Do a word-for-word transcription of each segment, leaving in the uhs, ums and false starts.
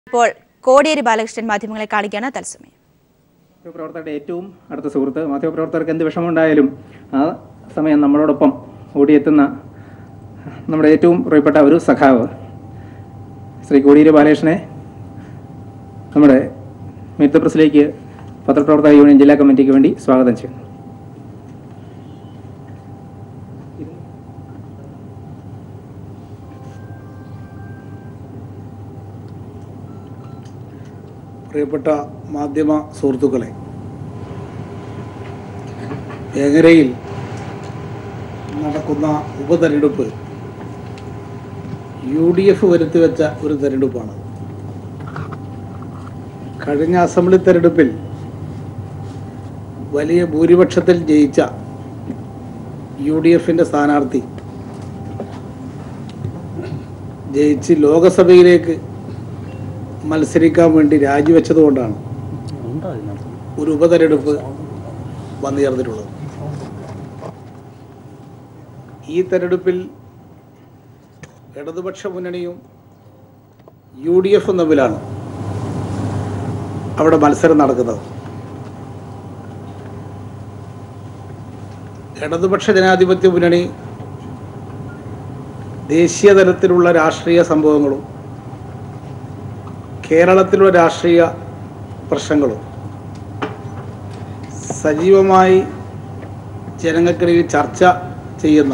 ഇപ്പോൾ കോടിയേരി ബാലകൃഷ്ണൻ മാധ്യമങ്ങളെ കാണിക്കാണ് തത്സമയം. മാധ്യമപ്രവർത്തകരുടെ ഏറ്റവും അടുത്ത സുഹൃത്ത്, മാധ്യമപ്രവർത്തകർക്ക് എന്ത് വിഷമമുണ്ടായാലും ആ സമയം നമ്മളോടൊപ്പം ഓടിയെത്തുന്ന നമ്മുടെ ഏറ്റവും പ്രിയപ്പെട്ട ഒരു സഖാവ് ശ്രീ കോടിയേരി ബാലകൃഷ്ണനെ നമ്മുടെ മീറ്റ് ദ പ്രസിലേക്ക് പത്രപ്രവർത്തക യൂണിയൻ ജില്ലാ കമ്മിറ്റിക്ക് വേണ്ടി സ്വാഗതം ചെയ്യുന്നു. പ്രിയപ്പെട്ട മാധ്യമ സുഹൃത്തുക്കളെ, വേങ്ങരയിൽ നടക്കുന്ന ഉപതെരഞ്ഞെടുപ്പ് യു ഡി എഫ് വരുത്തിവെച്ച ഒരു തെരഞ്ഞെടുപ്പാണ്. കഴിഞ്ഞ അസംബ്ലി തെരഞ്ഞെടുപ്പിൽ വലിയ ഭൂരിപക്ഷത്തിൽ ജയിച്ച യു ഡി എഫിൻ്റെ സ്ഥാനാർത്ഥി ജയിച്ച് ലോകസഭയിലേക്ക് മത്സരിക്കാൻ വേണ്ടി രാജിവെച്ചതുകൊണ്ടാണ് ഒരു ഉപതെരഞ്ഞെടുപ്പ് വന്നു ചേർന്നിട്ടുള്ളത്. ഈ തെരഞ്ഞെടുപ്പിൽ ഇടതുപക്ഷ മുന്നണിയും യു ഡി എഫും തമ്മിലാണ് അവിടെ മത്സരം നടക്കുന്നത്. ഇടതുപക്ഷ ജനാധിപത്യ മുന്നണി ദേശീയ തലത്തിലുള്ള രാഷ്ട്രീയ സംഭവങ്ങളും കേരളത്തിലുള്ള രാഷ്ട്രീയ പ്രശ്നങ്ങളും സജീവമായി ജനങ്ങൾക്കിടയിൽ ചർച്ച ചെയ്യുന്ന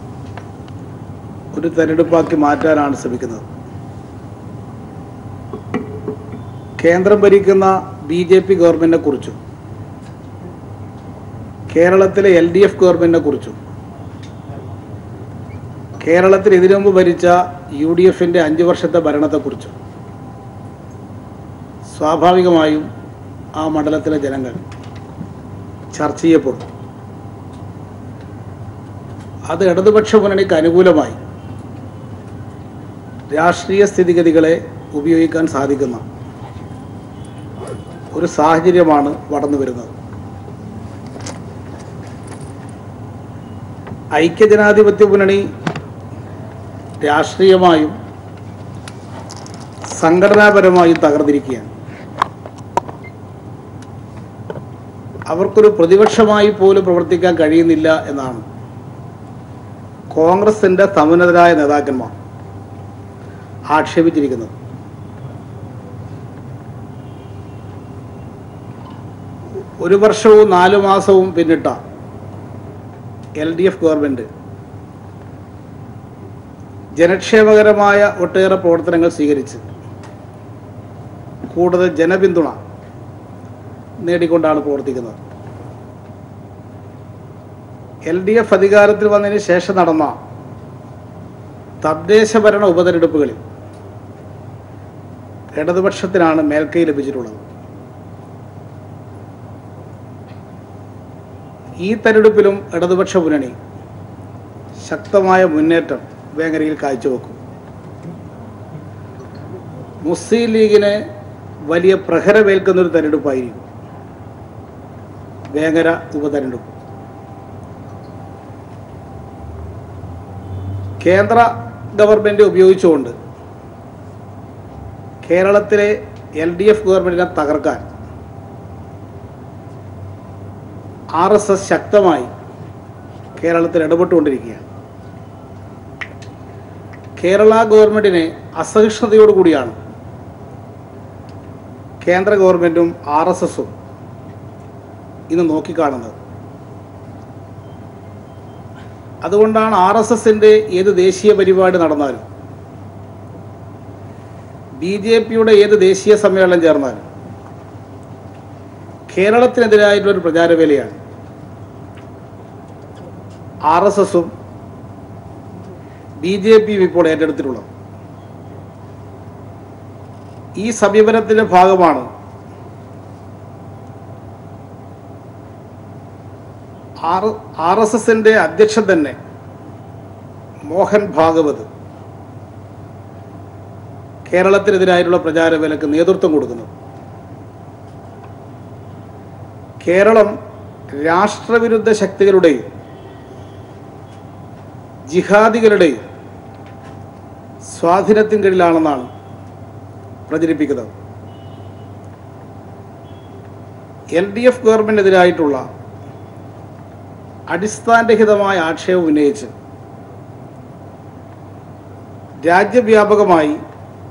ഒരു തെരഞ്ഞെടുപ്പാക്കി മാറ്റാനാണ് ശ്രമിക്കുന്നത്. കേന്ദ്രം ഭരിക്കുന്ന ബി ജെ പി ഗവൺമെൻറ്റിനെ കുറിച്ചും കേരളത്തിലെ എൽ ഡി എഫ് ഗവൺമെൻറ്റിനെ കുറിച്ചും കേരളത്തിൽ ഇതിനു മുമ്പ് ഭരിച്ച യു ഡി എഫിൻ്റെ അഞ്ച് വർഷത്തെ ഭരണത്തെക്കുറിച്ചും സ്വാഭാവികമായും ആ മണ്ഡലത്തിലെ ജനങ്ങൾ ചർച്ച ചെയ്യപ്പെടും. അത് ഇടതുപക്ഷ മുന്നണിക്ക് അനുകൂലമായി രാഷ്ട്രീയ സ്ഥിതിഗതികളെ ഉപയോഗിക്കാൻ സാധിക്കുന്ന ഒരു സാഹചര്യമാണ് വളർന്നു വരുന്നത്. ഐക്യജനാധിപത്യ മുന്നണി രാഷ്ട്രീയമായും സംഘടനാപരമായും തകർന്നിരിക്കുകയാണ്. അവർക്കൊരു പ്രതിപക്ഷമായി പോലും പ്രവർത്തിക്കാൻ കഴിയുന്നില്ല എന്നാണ് കോൺഗ്രസിൻ്റെ സമുന്നതരായ നേതാക്കന്മാർ ആക്ഷേപിച്ചിരിക്കുന്നത്. ഒരു വർഷവും നാലു മാസവും പിന്നിട്ട എൽ ഡി എഫ് ഗവൺമെൻറ് ജനക്ഷേമകരമായ ഒട്ടേറെ പ്രവർത്തനങ്ങൾ സ്വീകരിച്ച് കൂടുതൽ ജനപിന്തുണ നേടിക്കൊണ്ടാണ് പ്രവർത്തിക്കുന്നത്. എൽ ഡി എഫ് അധികാരത്തിൽ വന്നതിന് ശേഷം നടന്ന തദ്ദേശഭരണ ഉപതെരഞ്ഞെടുപ്പുകളിൽ ഇടതുപക്ഷത്തിനാണ് മേൽക്കൈ ലഭിച്ചിട്ടുള്ളത്. ഈ തെരഞ്ഞെടുപ്പിലും ഇടതുപക്ഷ മുന്നണി ശക്തമായ മുന്നേറ്റം വേങ്ങരയിൽ കാഴ്ചവെക്കും. മുസ്ലിം ലീഗിന് വലിയ പ്രഹരമേൽക്കുന്നൊരു തെരഞ്ഞെടുപ്പായിരിക്കും വേങ്ങര ഉപതെരഞ്ഞെടുപ്പ്. കേന്ദ്ര ഗവൺമെൻറ് ഉപയോഗിച്ചുകൊണ്ട് കേരളത്തിലെ എൽ ഡി എഫ് ഗവൺമെൻറ്റിനെ തകർക്കാൻ ആർ എസ് എസ് ശക്തമായി കേരളത്തിൽ ഇടപെട്ടുകൊണ്ടിരിക്കുകയാണ്. കേരള ഗവൺമെൻറ്റിനെ അസഹിഷ്ണുതയോടുകൂടിയാണ് കേന്ദ്ര ഗവൺമെൻറ്റും ആർ എസ് എസും ഇന്ന് നോക്കിക്കാണുന്നത്. അതുകൊണ്ടാണ് ആർ എസ് എസിൻ്റെ ഏത് ദേശീയ പരിപാടി നടന്നാലും ബി ജെ പിയുടെ ഏത് ദേശീയ സമ്മേളനം ചേർന്നാലും കേരളത്തിനെതിരായിട്ടുള്ളൊരു പ്രചാരവേലയാണ് ആർ എസ് എസും ബി ജെ പിയും ഇപ്പോൾ ഏറ്റെടുത്തിട്ടുള്ളത്. ഈ സമീപനത്തിൻ്റെ ഭാഗമാണ് ആർ ആർ എസ് എസിൻ്റെ അധ്യക്ഷൻ തന്നെ മോഹൻ ഭാഗവത് കേരളത്തിനെതിരായിട്ടുള്ള പ്രചാരവേലക്ക് നേതൃത്വം കൊടുക്കുന്നത്. കേരളം രാഷ്ട്രവിരുദ്ധ ശക്തികളുടെയും ജിഹാദികളുടെയും സ്വാധീനത്തിൻ കീഴിലാണെന്നാണ് പ്രചരിപ്പിക്കുന്നത്. എൽ ഡി എഫ് ഗവൺമെൻറ്റിനെതിരായിട്ടുള്ള അടിസ്ഥാനരഹിതമായ ആക്ഷേപം ഉന്നയിച്ച് രാജ്യവ്യാപകമായി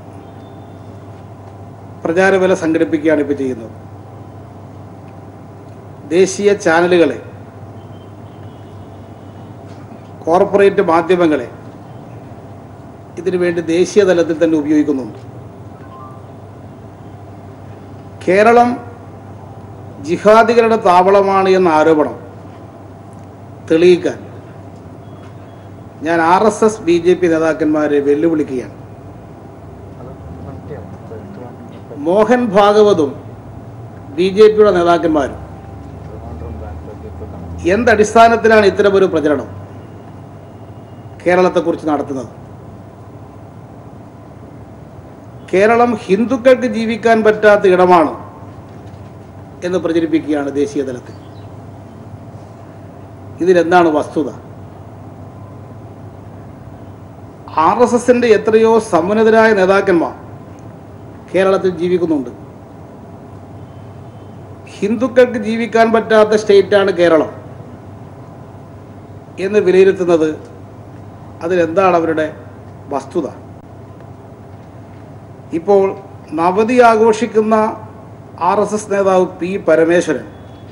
പ്രചാരവേല സംഘടിപ്പിക്കുകയാണ് ഇപ്പോൾ ചെയ്യുന്നത്. ദേശീയ ചാനലുകളെ, കോർപ്പറേറ്റ് മാധ്യമങ്ങളെ ഇതിനു വേണ്ടി ദേശീയ തലത്തിൽ തന്നെ ഉപയോഗിക്കുന്നുണ്ട്. കേരളം ജിഹാദികളുടെ താവളമാണ് എന്ന ആരോപണം തെളിയിക്കാൻ ഞാൻ R S S B J P നേതാക്കന്മാരെ വെല്ലുവിളിക്കുകയാണ്. മോഹൻ ഭാഗവതും ബി ജെ പിയുടെ നേതാക്കന്മാരും എന്തടിസ്ഥാനത്തിലാണ് ഇത്തരമൊരു പ്രചരണം കേരളത്തെക്കുറിച്ച് നടത്തുന്നത്? കേരളം ഹിന്ദുക്കൾക്ക് ജീവിക്കാൻ പറ്റാത്ത ഇടമാണ് എന്ന് പ്രചരിപ്പിക്കുകയാണ് ദേശീയ തലത്തിൽ. ഇതിലെന്താണ് വസ്തുത? ആർ എസ് എസിൻ്റെ എത്രയോ സമുന്നതരായ നേതാക്കന്മാർ കേരളത്തിൽ ജീവിക്കുന്നുണ്ട്. ഹിന്ദുക്കൾക്ക് ജീവിക്കാൻ പറ്റാത്ത സ്റ്റേറ്റാണ് കേരളം എന്ന് വിലയിരുത്തുന്നത്, അതിലെന്താണ് അവരുടെ വസ്തുത? ഇപ്പോൾ നവതി ആഘോഷിക്കുന്ന ആർ എസ് എസ് നേതാവ് പി പരമേശ്വരൻ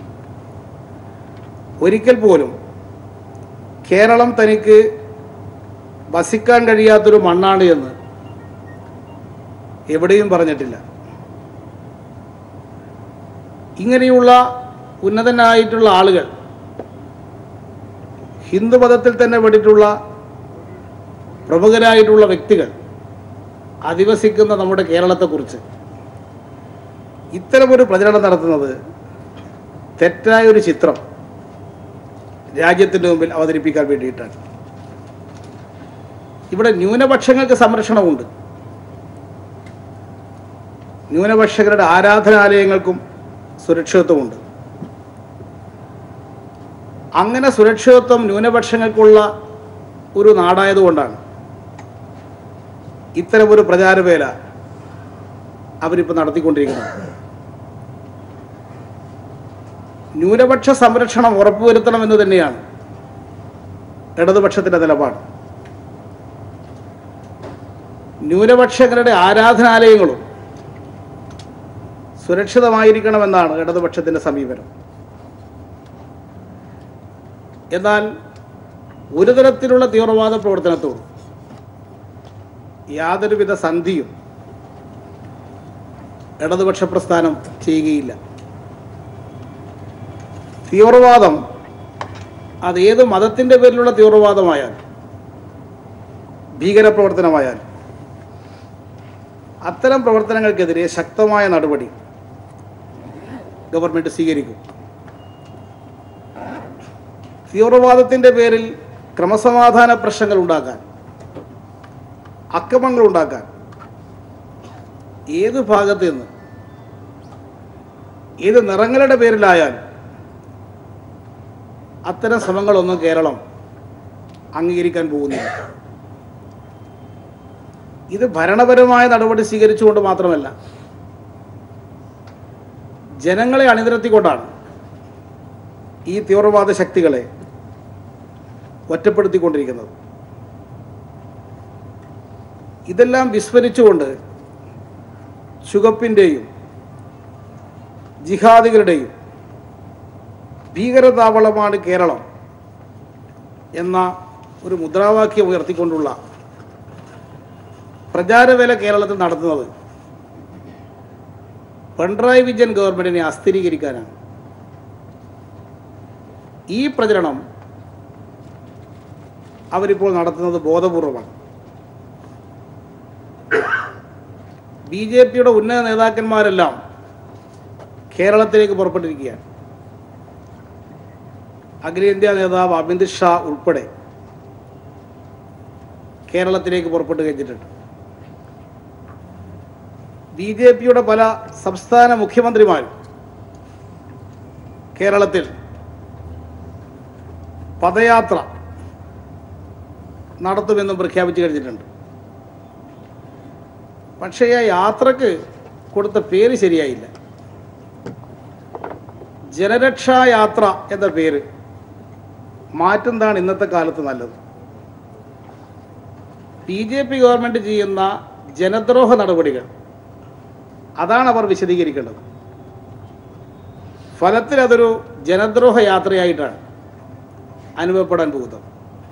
ഒരിക്കൽ പോലും കേരളം തനിക്ക് വസിക്കാൻ കഴിയാത്തൊരു മണ്ണാണ് എന്ന് എവിടെയും പറഞ്ഞിട്ടില്ല. ഇങ്ങനെയുള്ള ഉന്നതനായിട്ടുള്ള ആളുകൾ ഹിന്ദുമതത്തിൽ തന്നെ പെട്ടിട്ടുള്ള പ്രമുഖരായിട്ടുള്ള വ്യക്തികൾ അധിവസിക്കുന്ന നമ്മുടെ കേരളത്തെക്കുറിച്ച് ഇത്തരമൊരു പ്രചരണം നടത്തുന്നത് തെറ്റായൊരു ചിത്രം രാജ്യത്തിൻ്റെ മുമ്പിൽ അവതരിപ്പിക്കാൻ വേണ്ടിയിട്ടാണ്. ഇവിടെ ന്യൂനപക്ഷങ്ങൾക്ക് സംരക്ഷണമുണ്ട്. ന്യൂനപക്ഷങ്ങളുടെ ആരാധനാലയങ്ങൾക്കും സുരക്ഷിതത്വമുണ്ട്. അങ്ങനെ സുരക്ഷിതത്വം ന്യൂനപക്ഷങ്ങൾക്കുള്ള ഒരു നാടായതുകൊണ്ടാണ് ഇത്തരമൊരു പ്രചാരവേല അവരിപ്പോൾ നടത്തിക്കൊണ്ടിരിക്കുന്നത്. ന്യൂനപക്ഷ സംരക്ഷണം ഉറപ്പുവരുത്തണമെന്ന് തന്നെയാണ് ഇടതുപക്ഷത്തിൻ്റെ നിലപാട്. ന്യൂനപക്ഷങ്ങളുടെ ആരാധനാലയങ്ങളും സുരക്ഷിതമായിരിക്കണമെന്നാണ് ഇടതുപക്ഷത്തിൻ്റെ സമീപനം. എന്നാൽ ഒരു തരത്തിലുള്ള തീവ്രവാദ പ്രവർത്തനത്തോടും യാതൊരുവിധ സന്ധിയും ഇടതുപക്ഷ പ്രസ്ഥാനം ചെയ്യുകയില്ല. തീവ്രവാദം അതേത് മതത്തിൻ്റെ പേരിലുള്ള തീവ്രവാദമായാൽ, ഭീകരപ്രവർത്തനമായാൽ, അത്തരം പ്രവർത്തനങ്ങൾക്കെതിരെ ശക്തമായ നടപടി ഗവൺമെൻറ് സ്വീകരിക്കും. തീവ്രവാദത്തിൻ്റെ പേരിൽ ക്രമസമാധാന പ്രശ്നങ്ങൾ ഉണ്ടാക്കാൻ, അക്രമങ്ങൾ ഉണ്ടാക്കാൻ ഏത് ഭാഗത്ത് നിന്ന് ഏത് നിറങ്ങളുടെ പേരിലായാലും അത്തരം ശ്രമങ്ങളൊന്നും കേരളം അംഗീകരിക്കാൻ പോകുന്നില്ല. ഇത് ഭരണപരമായ നടപടി സ്വീകരിച്ചുകൊണ്ട് മാത്രമല്ല, ജനങ്ങളെ അണിനിരത്തിക്കൊണ്ടാണ് ഈ തീവ്രവാദ ശക്തികളെ ഒറ്റപ്പെടുത്തിക്കൊണ്ടിരിക്കുന്നത്. ഇതെല്ലാം വിസ്മരിച്ചുകൊണ്ട് ചുവപ്പിൻ്റെയും ജിഹാദികളുടെയും ഭീകരതാവളമാണ് കേരളം എന്ന ഒരു മുദ്രാവാക്യം ഉയർത്തിക്കൊണ്ടുള്ള പ്രചാരവേല കേരളത്തിൽ നടത്തുന്നത് പിണറായി വിജയൻ ഗവൺമെൻറ്റിനെ അസ്ഥിരീകരിക്കാനാണ്. ഈ പ്രചരണം അവരിപ്പോൾ നടത്തുന്നത് ബോധപൂർവമാണ്. ബി ജെ പിയുടെ ഉന്നത നേതാക്കന്മാരെല്ലാം കേരളത്തിലേക്ക് പുറപ്പെട്ടിരിക്കുകയാണ്. അഖിലേന്ത്യാ നേതാവ് അമിത് ഷാ ഉൾപ്പെടെ കേരളത്തിലേക്ക് പുറപ്പെട്ട് കഴിഞ്ഞിട്ടുണ്ട്. ബി ജെ പിയുടെ പല സംസ്ഥാന മുഖ്യമന്ത്രിമാരും കേരളത്തിൽ പദയാത്ര നടത്തുമെന്നും പ്രഖ്യാപിച്ചു കഴിഞ്ഞിട്ടുണ്ട്. പക്ഷേ ആ യാത്രക്ക് കൊടുത്ത പേര് ശരിയായില്ല. ജനരക്ഷാ യാത്ര എന്ന പേര് മാറ്റുന്നതാണ് ഇന്നത്തെ കാലത്ത് നല്ലത്. ബി ജെ പി ഗവൺമെൻറ് ചെയ്യുന്ന ജനദ്രോഹ നടപടികൾ അതാണ് അവർ വിശദീകരിക്കേണ്ടത്. ഫലത്തിൽ അതൊരു ജനദ്രോഹ യാത്രയായിട്ടാണ് അനുഭവപ്പെടാൻ പോകുന്നത്.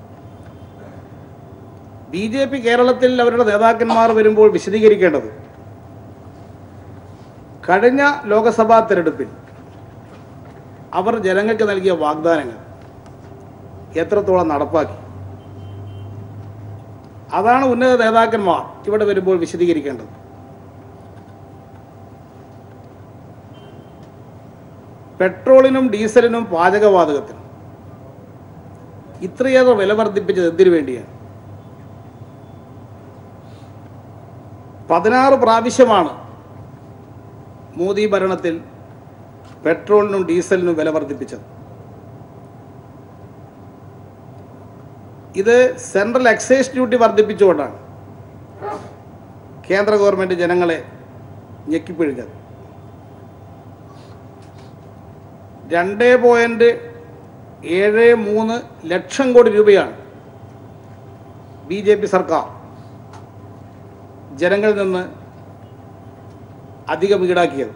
ബി ജെ പി കേരളത്തിൽ അവരുടെ നേതാക്കന്മാർ വരുമ്പോൾ വിശദീകരിക്കേണ്ടത് കഴിഞ്ഞ ലോക്സഭാ തെരഞ്ഞെടുപ്പിൽ അവർ ജനങ്ങൾക്ക് നൽകിയ വാഗ്ദാനങ്ങൾ എത്രത്തോളം നടപ്പാക്കി, അതാണ് ഉന്നത നേതാക്കന്മാർ ഇവിടെ വരുമ്പോൾ വിശദീകരിക്കേണ്ടത്. പെട്രോളിനും ഡീസലിനും പാചകവാതകത്തിനും ഇത്രയേറെ വില വർദ്ധിപ്പിച്ചത് എന്തിനു വേണ്ടിയാണ്? പതിനാറ് പ്രാവശ്യമാണ് മോദി ഭരണത്തിൽ പെട്രോളിനും ഡീസലിനും വില വർദ്ധിപ്പിച്ചത്. ഇത് സെൻട്രൽ എക്സൈസ് ഡ്യൂട്ടി വർദ്ധിപ്പിച്ചുകൊണ്ടാണ് കേന്ദ്ര ഗവൺമെൻറ് ജനങ്ങളെ ഞെക്കിപ്പിഴിഞ്ഞത്. രണ്ട് പോയിൻറ്റ് ഏഴ് മൂന്ന് ലക്ഷം കോടി രൂപയാണ് ബി ജെ പി സർക്കാർ ജനങ്ങളിൽ നിന്ന് അധികം ഈടാക്കിയത്.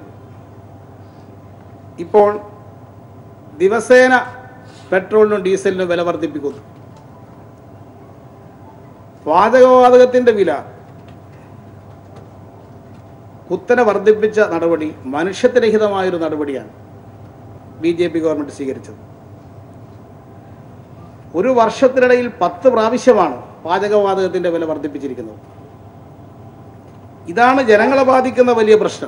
ഇപ്പോൾ ദിവസേന പെട്രോളിനും ഡീസലിനും വില വർദ്ധിപ്പിക്കുന്നു. പാചകവാതകത്തിൻ്റെ വില കുത്തനെ വർദ്ധിപ്പിച്ച നടപടി മനുഷ്യത്വരഹിതമായൊരു നടപടിയാണ് ബി ജെ പി ഗവൺമെൻറ് സ്വീകരിച്ചത്. ഒരു വർഷത്തിനിടയിൽ പത്ത് പ്രാവശ്യമാണ് പാചകവാതകത്തിൻ്റെ വില വർദ്ധിപ്പിച്ചിരിക്കുന്നത്. ഇതാണ് ജനങ്ങളെ ബാധിക്കുന്ന വലിയ പ്രശ്നം.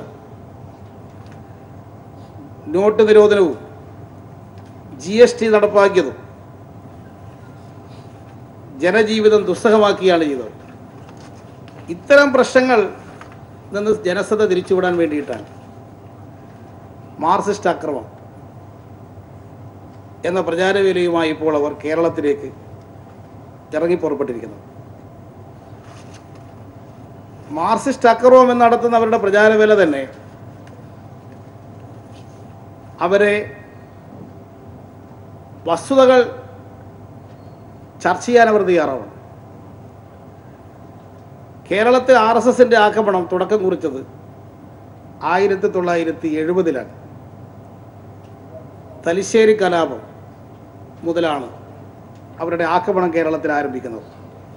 നോട്ട് നിരോധനവും ജി എസ് ടി നടപ്പാക്കിയതും ജനജീവിതം ദുസ്സഹമാക്കിയാണ് ചെയ്തത്. ഇത്തരം പ്രശ്നങ്ങൾ നിന്ന് ജനശ്രദ്ധ തിരിച്ചുവിടാൻ വേണ്ടിയിട്ടാണ് മാർക്സിസ്റ്റ് അക്രമം എന്ന പ്രചാരവേലയുമായി ഇപ്പോൾ അവർ കേരളത്തിലേക്ക് ഇറങ്ങി പുറപ്പെട്ടിരിക്കുന്നത്. മാർക്സിസ്റ്റ് അക്രമം എന്ന് നടത്തുന്ന അവരുടെ പ്രചാരവേല തന്നെ അവരെ വസ്തുതകൾ ചർച്ച ചെയ്യാൻ അവർ തയ്യാറാവണം. കേരളത്തിൽ ആർ എസ് എസിൻ്റെ ആക്രമണം തുടക്കം കുറിച്ചത് ആയിരത്തി തൊള്ളായിരത്തി എഴുപതിലാണ്. തലശ്ശേരി കലാപം മുതലാണ് അവരുടെ ആക്രമണം കേരളത്തിൽ ആരംഭിക്കുന്നത്.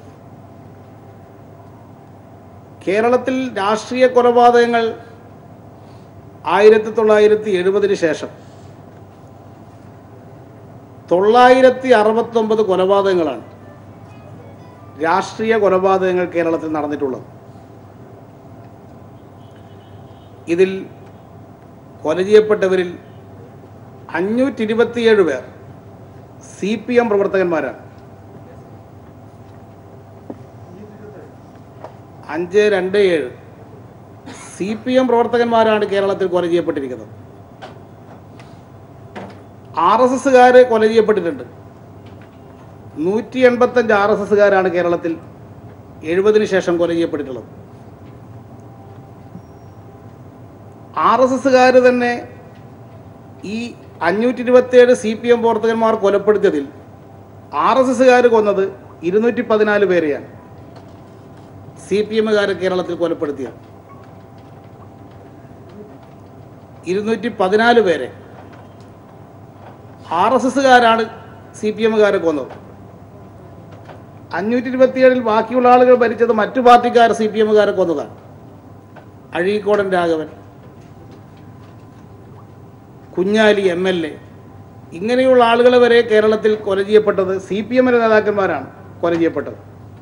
കേരളത്തിൽ രാഷ്ട്രീയ കൊലപാതകങ്ങൾ ആയിരത്തി തൊള്ളായിരത്തി എഴുപതിന് ശേഷം തൊള്ളായിരത്തി അറുപത്തൊമ്പത് കൊലപാതകങ്ങളാണ് രാഷ്ട്രീയ കൊലപാതകങ്ങൾ കേരളത്തിൽ നടന്നിട്ടുള്ളത്. ഇതിൽ കൊല ചെയ്യപ്പെട്ടവരിൽ അഞ്ഞൂറ്റി ഇരുപത്തിയേഴ് പേർ സി പി എം പ്രവർത്തകന്മാരാണ്. അഞ്ച് രണ്ട് ഏഴ് സി പി എം പ്രവർത്തകന്മാരാണ് കേരളത്തിൽ കൊല ചെയ്യപ്പെട്ടിരിക്കുന്നത്. ആർ എസ് എസുകാർ കൊല ചെയ്യപ്പെട്ടിട്ടുണ്ട്. നൂറ്റി എൺപത്തഞ്ച് ആർ എസ് എസുകാരാണ് കേരളത്തിൽ എഴുപതിന് ശേഷം കൊല ചെയ്യപ്പെട്ടിട്ടുള്ളത്. ആർ എസ് എസുകാർ തന്നെ ഈ അഞ്ഞൂറ്റി ഇരുപത്തിയേഴ് സി പി എം പ്രവർത്തകന്മാർ കൊലപ്പെടുത്തിയതിൽ ആർ എസ് എസുകാർ കൊന്നത് ഇരുന്നൂറ്റി പതിനാല് പേരെയാണ് സി പി എമ്മുകാരെ കേരളത്തിൽ കൊലപ്പെടുത്തിയത്. ഇരുന്നൂറ്റി പതിനാല് പേരെ ആർ എസ് എസുകാരാണ് സി പി എമ്മുകാരെ കൊന്നത്. അഞ്ഞൂറ്റി ഇരുപത്തിയേഴിൽ ബാക്കിയുള്ള ആളുകൾ ഭരിച്ചത് മറ്റു പാർട്ടിക്കാർ സി പി എമ്മുകാരെ കൊന്നതാണ്. Azhikodan Raghavan, Kunjali M L A, ഇങ്ങനെയുള്ള ആളുകളെ വരെ കേരളത്തിൽ കൊല ചെയ്യപ്പെട്ടത് സി പി എമ്മിൻ്റെ നേതാക്കന്മാരാണ് കൊല ചെയ്യപ്പെട്ടത്.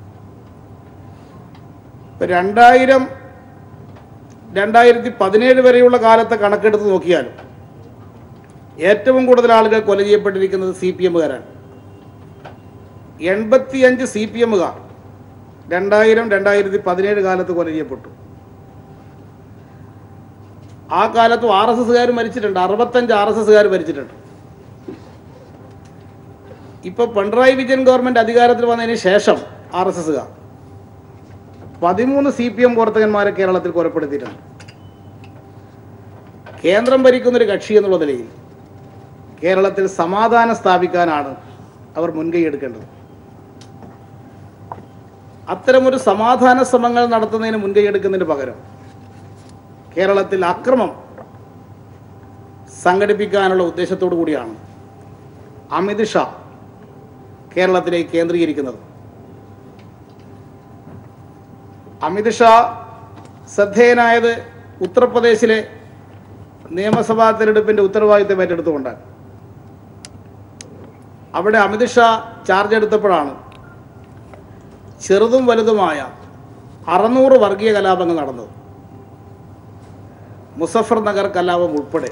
ഇപ്പം രണ്ടായിരം രണ്ടായിരത്തി പതിനേഴ് വരെയുള്ള കാലത്തെ കണക്കെടുത്ത് നോക്കിയാലും ഏറ്റവും കൂടുതൽ ആളുകൾ കൊല ചെയ്യപ്പെട്ടിരിക്കുന്നത് സി പി എമ്മുകാരാണ്. എൺപത്തിയഞ്ച് സി പി എമ്മുകാർ രണ്ടായിരം രണ്ടായിരത്തി പതിനേഴ് കാലത്ത് കൊല ചെയ്യപ്പെട്ടു. ആ കാലത്തും ആർ എസ് എസുകാർ മരിച്ചിട്ടുണ്ട്. അറുപത്തഞ്ച് ആർ എസ് എസുകാർ മരിച്ചിട്ടുണ്ട്. ഇപ്പൊ പിണറായി വിജയൻ ഗവൺമെന്റ് അധികാരത്തിൽ വന്നതിന് ശേഷം ആർ എസ് എസുകാർ പതിമൂന്ന് സി പി എം പ്രവർത്തകന്മാരെ കേരളത്തിൽ കൊലപ്പെടുത്തിയിട്ടുണ്ട്. കേന്ദ്രം ഭരിക്കുന്നൊരു കക്ഷി എന്നുള്ള നിലയിൽ കേരളത്തിൽ സമാധാനം സ്ഥാപിക്കാനാണ് അവർ മുൻകൈ എടുക്കേണ്ടത്. അത്തരമൊരു സമാധാന ശ്രമങ്ങൾ നടത്തുന്നതിന് മുൻകൈ എടുക്കുന്നതിന് പകരം കേരളത്തിൽ അക്രമം സംഘടിപ്പിക്കാനുള്ള ഉദ്ദേശത്തോടു കൂടിയാണ് അമിത് ഷാ കേരളത്തിലേക്ക് കേന്ദ്രീകരിക്കുന്നത്. അമിത് ഷാ ശ്രദ്ധേയനായത് ഉത്തർപ്രദേശിലെ നിയമസഭാ തെരഞ്ഞെടുപ്പിൻ്റെ ഉത്തരവാദിത്തം ഏറ്റെടുത്തുകൊണ്ടാണ്. അവിടെ അമിത് ഷാ ചാർജ് എടുത്തപ്പോഴാണ് ചെറുതും വലുതുമായ അറുന്നൂറ് വർഗീയ കലാപങ്ങൾ നടന്നത്. മുസഫർ നഗർ കലാപം ഉൾപ്പെടെ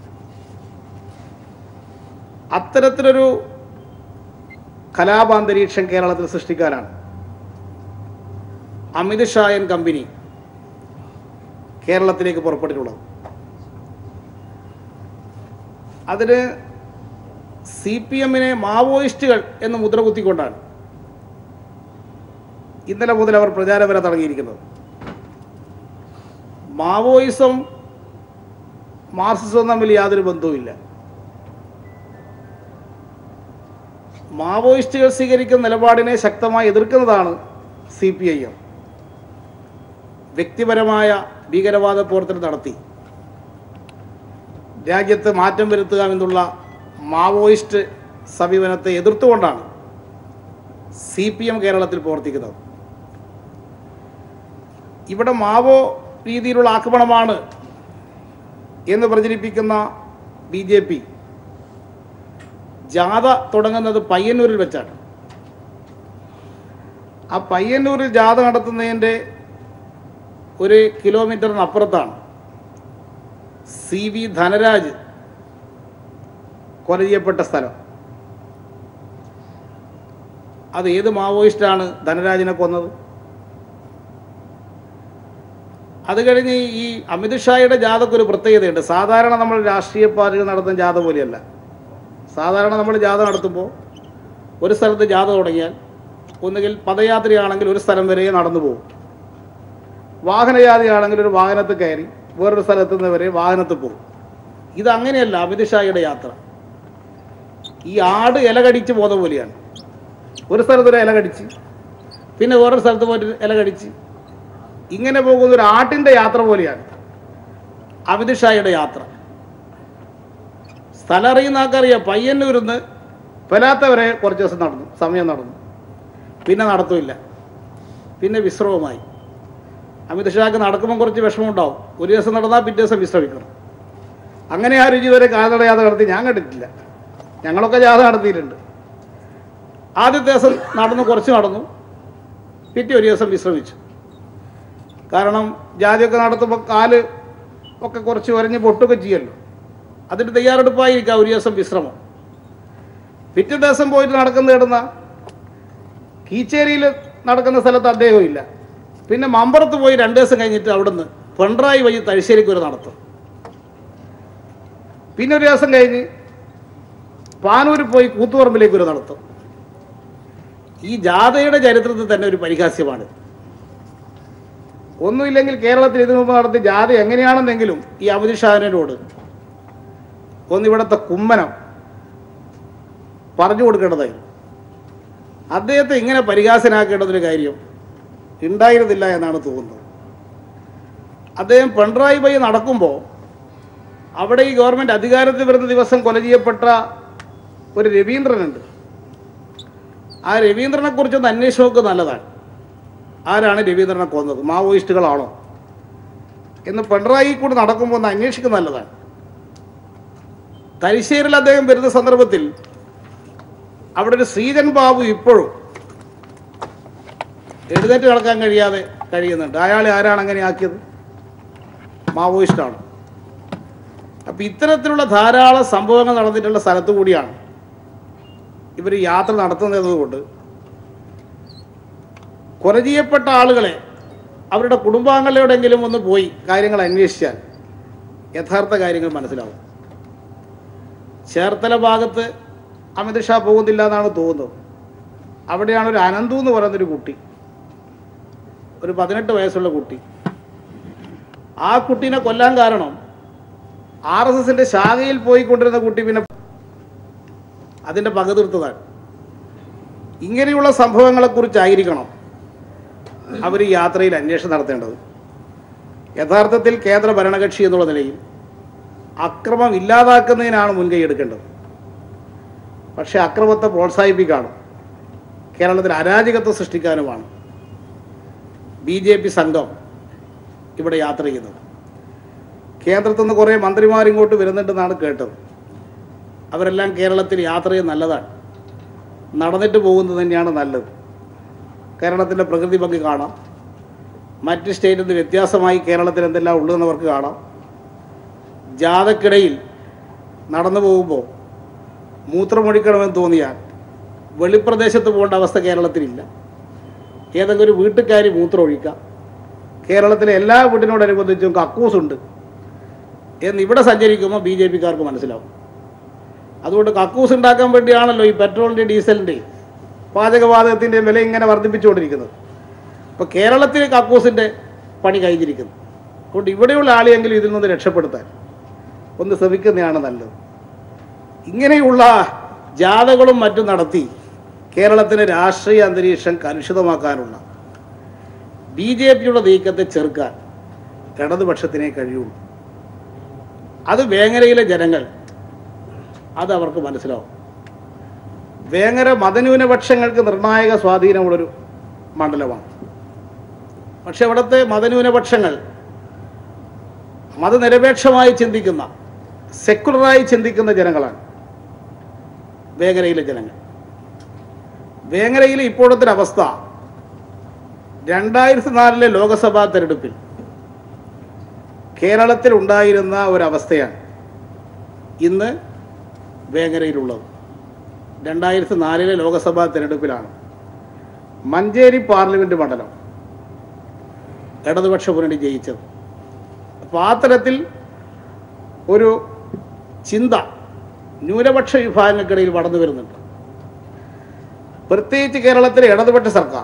അത്തരത്തിലൊരു കലാപാന്തരീക്ഷം കേരളത്തിൽ സൃഷ്ടിക്കാനാണ് അമിത് ഷാ എൻ കമ്പനി കേരളത്തിലേക്ക് പുറപ്പെട്ടിട്ടുള്ളത്. അതിന് സി പി എമ്മിനെ മാവോയിസ്റ്റുകൾ എന്ന് മുദ്രകുത്തിക്കൊണ്ടാണ് ഇന്നലെ മുതൽ അവർ പ്രചാരപര തുടങ്ങിയിരിക്കുന്നത്. മാവോയിസം മാർക്സിസവും തമ്മിൽ യാതൊരു ബന്ധവുമില്ല. മാവോയിസ്റ്റുകൾ സ്വീകരിക്കുന്ന നിലപാടിനെ ശക്തമായി എതിർക്കുന്നതാണ് സി പി ഐ എം. വ്യക്തിപരമായ ഭീകരവാദ പ്രവർത്തനം നടത്തി രാജ്യത്ത് മാറ്റം വരുത്തുക എന്നുള്ള മാവോയിസ്റ്റ് സമീപനത്തെ എതിർത്തുകൊണ്ടാണ് സി പി എം കേരളത്തിൽ പ്രവർത്തിക്കുന്നത്. ഇവിടെ മാവോ രീതിയിലുള്ള ആക്രമണമാണ് എന്ന് പ്രചരിപ്പിക്കുന്ന ബി ജെ പി ജാഥ തുടങ്ങുന്നത് പയ്യന്നൂരിൽ വെച്ചാണ്. ആ പയ്യന്നൂരിൽ ജാഥ നടത്തുന്നതിൻ്റെ ഒരു കിലോമീറ്ററിനപ്പുറത്താണ് സി വി ധനരാജ് കൊല ചെയ്യപ്പെട്ട സ്ഥലം. അത് ഏത് മാവോയിസ്റ്റാണ് ധനരാജിനെ കൊന്നത്? അത് കഴിഞ്ഞ് ഈ അമിത് ഷായുടെ ജാഥക്കൊരു പ്രത്യേകതയുണ്ട്. സാധാരണ നമ്മൾ രാഷ്ട്രീയ പാർട്ടികൾ നടത്തുന്ന ജാഥ പോലെയല്ല. സാധാരണ നമ്മൾ ജാഥ നടത്തുമ്പോൾ ഒരു സ്ഥലത്ത് ജാഥ തുടങ്ങിയാൽ ഒന്നുകിൽ പദയാത്രയാണെങ്കിൽ ഒരു സ്ഥലം വരെ നടന്നു പോകും, വാഹനയാത്രയാണെങ്കിൽ ഒരു വാഹനത്തിൽ കയറി വേറൊരു സ്ഥലത്ത് നിന്ന് വരെ വാഹനത്തിൽ പോകും. ഇതങ്ങനെയല്ല അമിത് ഷായുടെ യാത്ര. ഈ ആട് ഇല കടിച്ച് പോന്ന പോലെയാണ്. ഒരു സ്ഥലത്തൊരു ഇല കടിച്ച് പിന്നെ വേറൊരു സ്ഥലത്ത് പോയിട്ട് ഇല കടിച്ച് ഇങ്ങനെ പോകുന്ന ഒരു ആട്ടിൻ്റെ യാത്ര പോലെയാണ് അമിത് ഷായുടെ യാത്ര. സ്ഥലം അറിയുന്ന ആൾക്കറിയാം. പയ്യന്നൂരിന്ന് പെലാത്ത വരെ കുറച്ച് ദിവസം നടന്നു, സമയം നടന്നു, പിന്നെ നടത്തുമില്ല, പിന്നെ വിശ്രമമായി. അമിത് ഷാക്ക് നടക്കുമ്പോൾ കുറച്ച് വിഷമമുണ്ടാവും. ഒരു ദിവസം നടന്നാൽ പിറ്റേ ദിവസം വിശ്രമിക്കണം. അങ്ങനെ ആ രുചി വരെ കാൽനട യാത്ര നടത്തി ഞാൻ കണ്ടിട്ടില്ല. ഞങ്ങളൊക്കെ ജാഥ നടത്തിയിട്ടുണ്ട്. ആദ്യത്തെ ദിവസം നടന്നു, കുറച്ച് നടന്നു, പിറ്റേ ഒരു ദിവസം വിശ്രമിച്ചു. കാരണം ജാതിയൊക്കെ നടത്തുമ്പോൾ കാല് ഒക്കെ കുറച്ച് ഉരഞ്ഞ് പൊട്ടൊക്കെ ചെയ്യല്ലോ. അതിന് തയ്യാറെടുപ്പായിരിക്കാം ഒരു ദിവസം വിശ്രമം. പിറ്റേ ദിവസം പോയിട്ട് നടക്കുന്ന കിടന്ന കീച്ചേരിയിൽ നടക്കുന്ന സ്ഥലത്ത് അദ്ദേഹം ഇല്ല. പിന്നെ മമ്പറത്ത് പോയി രണ്ട് ദിവസം കഴിഞ്ഞിട്ട് അവിടുന്ന് പിണറായി വഴി തലശ്ശേരിക്ക് ഒരു നടത്തും. പിന്നെ ഒരു ദിവസം കഴിഞ്ഞ് പാനൂർ പോയി കൂത്തുപറമ്പിലേക്ക് ഒരു നടത്തും. ഈ ജാഥയുടെ ചരിത്രത്തിൽ തന്നെ ഒരു പരിഹാസ്യമാണ്. ഒന്നുമില്ലെങ്കിൽ കേരളത്തിൽ ഇതിനു മുമ്പ് നടത്തിയ ജാഥ എങ്ങനെയാണെന്നെങ്കിലും ഈ അമിത് ഷാവിനോട് ഒന്നിവിടുത്തെ കുമ്മനം പറഞ്ഞു കൊടുക്കേണ്ടതായിരുന്നു. അദ്ദേഹത്തെ ഇങ്ങനെ പരിഹാസനാക്കേണ്ടതൊരു കാര്യം ഉണ്ടായിരുന്നില്ല എന്നാണ് തോന്നുന്നത്. അദ്ദേഹം പിണറായി വഴി നടക്കുമ്പോൾ അവിടെ ഈ ഗവൺമെൻറ് അധികാരത്തിൽ വരുന്ന ദിവസം കൊല ചെയ്യപ്പെട്ട ഒരു രവീന്ദ്രനുണ്ട്. ആ രവീന്ദ്രനെ കുറിച്ചൊന്ന് അന്വേഷിച്ച് നോക്കുക നല്ലതാണ്. ആരാണ് രവീന്ദ്രനെ കൊന്നത്? മാവോയിസ്റ്റുകളാണോ എന്ന് പിണറായി കൂടി നടക്കുമ്പോൾ ഒന്ന് അന്വേഷിക്കുക നല്ലതാണ്. തലശ്ശേരിയിൽ അദ്ദേഹം വരുന്ന സന്ദർഭത്തിൽ അവിടെ ഒരു ശ്രീജൻ ബാബു ഇപ്പോഴും എഴുന്നേറ്റ് നടക്കാൻ കഴിയാതെ കഴിയുന്നുണ്ട്. അയാളെ ആരാണ് അങ്ങനെ ആക്കിയത്? മാവോയിസ്റ്റാണ്. അപ്പം ഇത്തരത്തിലുള്ള ധാരാളം സംഭവങ്ങൾ നടന്നിട്ടുള്ള സ്ഥലത്തു കൂടിയാണ് ഇവർ യാത്ര നടത്തുന്നതുകൊണ്ട് കൊല ചെയ്യപ്പെട്ട ആളുകളെ അവരുടെ കുടുംബാംഗങ്ങളോടെങ്കിലും ഒന്ന് പോയി കാര്യങ്ങൾ അന്വേഷിച്ചാൽ യഥാർത്ഥ കാര്യങ്ങൾ മനസ്സിലാവും. ചേർത്തല ഭാഗത്ത് അമിത് ഷാ പോകുന്നില്ല എന്നാണ് തോന്നുന്നത്. അവിടെയാണ് ഒരു അനന്തു എന്ന് പറയുന്നൊരു കുട്ടി ഒരു പതിനെട്ട് വയസ്സുള്ള കുട്ടി. ആ കുട്ടീനെ കൊല്ലാൻ കാരണം ആർ എസ് എസിൻ്റെ ശാഖയിൽ പോയിക്കൊണ്ടിരുന്ന കുട്ടി പിന്നെ അതിൻ്റെ പക തീർത്തതാണ്. ഇങ്ങനെയുള്ള സംഭവങ്ങളെക്കുറിച്ചായിരിക്കണം അവർ ഈ യാത്രയിൽ അന്വേഷണം നടത്തേണ്ടത്. യഥാർത്ഥത്തിൽ കേന്ദ്ര ഭരണകക്ഷി എന്നുള്ള നിലയിൽ അക്രമം ഇല്ലാതാക്കുന്നതിനാണ് മുൻകൈ എടുക്കേണ്ടത്. പക്ഷേ അക്രമത്തെ പ്രോത്സാഹിപ്പിക്കാനും കേരളത്തിൽ അരാജകത്വം സൃഷ്ടിക്കാനുമാണ് ബി ജെ പി സംഘം ഇവിടെ യാത്ര ചെയ്യുന്നത്. കേന്ദ്രത്തിൽ നിന്ന് കുറേ മന്ത്രിമാർ ഇങ്ങോട്ട് വരുന്നുണ്ടെന്നാണ് കേട്ടത്. അവരെല്ലാം കേരളത്തിൽ യാത്ര ചെയ്യുന്നത് നല്ലതാണ്, നടന്നിട്ട് പോകുന്നത് തന്നെയാണ് നല്ലത്. കേരളത്തിൻ്റെ പ്രകൃതി ഭംഗി കാണാം, മറ്റ് സ്റ്റേറ്റിൽ നിന്ന് വ്യത്യാസമായി കേരളത്തിൽ എന്തെല്ലാം ഉള്ളതെന്നവർക്ക് കാണാം. ജാഥക്കിടയിൽ നടന്നു പോകുമ്പോൾ മൂത്രമൊഴിക്കണമെന്ന് തോന്നിയാൽ വെളിപ്രദേശത്ത് പോകേണ്ട അവസ്ഥ കേരളത്തിലില്ല. ഏതെങ്കിലും ഒരു വീട്ടുകാരി മൂത്രം ഒഴിക്കാം. കേരളത്തിലെ എല്ലാ വീട്ടിനോടനുബന്ധിച്ചും കക്കൂസുണ്ട് എന്ന് ഇവിടെ സഞ്ചരിക്കുമ്പോൾ ബി ജെ പിക്കാർക്ക് മനസ്സിലാവും. അതുകൊണ്ട് കക്കൂസ് ഉണ്ടാക്കാൻ വേണ്ടിയാണല്ലോ ഈ പെട്രോളിൻ്റെയും ഡീസലിൻ്റെയും പാചകവാതകത്തിൻ്റെയും വില ഇങ്ങനെ വർദ്ധിപ്പിച്ചുകൊണ്ടിരിക്കുന്നത്. അപ്പോൾ കേരളത്തിൽ കക്കൂസിൻ്റെ പണി കഴിഞ്ഞിരിക്കുന്നു. അതുകൊണ്ട് ഇവിടെയുള്ള ആളെയെങ്കിലും ഇതിൽ നിന്ന് രക്ഷപ്പെടുത്താൻ ഒന്ന് ശ്രമിക്കുന്നതാണ് നല്ലത്. ഇങ്ങനെയുള്ള ജാഥകളും മറ്റും നടത്തി കേരളത്തിലെ രാഷ്ട്രീയ അന്തരീക്ഷം കലുഷിതമാക്കാനുള്ള ബി ജെ പിയുടെ നീക്കത്തെ ചെറുക്കാൻ ഇടതുപക്ഷത്തിനേ കഴിയുള്ളൂ. അത് വേങ്ങരയിലെ ജനങ്ങൾ അത് അവർക്ക് മനസ്സിലാവും. വേങ്ങര മതന്യൂനപക്ഷങ്ങൾക്ക് നിർണായക സ്വാധീനമുള്ളൊരു മണ്ഡലമാണ്. പക്ഷെ അവിടുത്തെ മതന്യൂനപക്ഷങ്ങൾ മതനിരപേക്ഷമായി ചിന്തിക്കുന്ന, സെക്കുലറായി ചിന്തിക്കുന്ന ജനങ്ങളാണ് വേങ്ങരയിലെ ജനങ്ങൾ. വേങ്ങരയിലെ ഇപ്പോഴത്തെ അവസ്ഥ രണ്ടായിരത്തി നാലിലെ ലോക്സഭാ തെരഞ്ഞെടുപ്പിൽ കേരളത്തിൽ ഉണ്ടായിരുന്ന ഒരവസ്ഥയാണ് ഇന്ന് വേങ്ങരയിലുള്ളത്. രണ്ടായിരത്തി നാലിലെ ലോക്സഭാ തെരഞ്ഞെടുപ്പിലാണ് മഞ്ചേരി പാർലമെൻറ്റ് മണ്ഡലം ഇടതുപക്ഷ മുന്നണി ജയിച്ചത്. അപ്പോൾ ആ തരത്തിൽ ഒരു ചിന്ത ന്യൂനപക്ഷ വിഭാഗങ്ങൾക്കിടയിൽ വളർന്നു വരുന്നുണ്ട്. പ്രത്യേകിച്ച് കേരളത്തിലെ ഇടതുപക്ഷ സർക്കാർ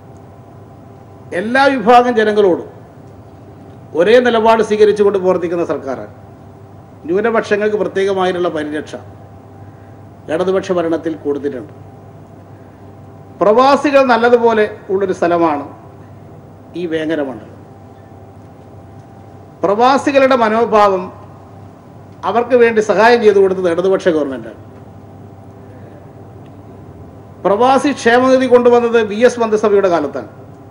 എല്ലാ വിഭാഗം ജനങ്ങളോടും ഒരേ നിലപാട് സ്വീകരിച്ചുകൊണ്ട് പ്രവർത്തിക്കുന്ന സർക്കാരാണ്. ന്യൂനപക്ഷങ്ങൾക്ക് പ്രത്യേകമായിട്ടുള്ള പരിരക്ഷ ഇടതുപക്ഷ ഭരണത്തിൽ കൊടുത്തിട്ടുണ്ട്. പ്രവാസികൾ നല്ലതുപോലെ ഉള്ളൊരു സ്ഥലമാണ് ഈ വേങ്ങര മണ്ഡലം. പ്രവാസികളുടെ മനോഭാവം അവർക്ക് വേണ്ടി സഹായം ചെയ്തു കൊടുത്തത് ഇടതുപക്ഷ ഗവൺമെൻറ്റാണ്. പ്രവാസി ക്ഷേമനിധി കൊണ്ടുവന്നത് വി എസ് മന്ത്രിസഭയുടെ കാലത്താണ്.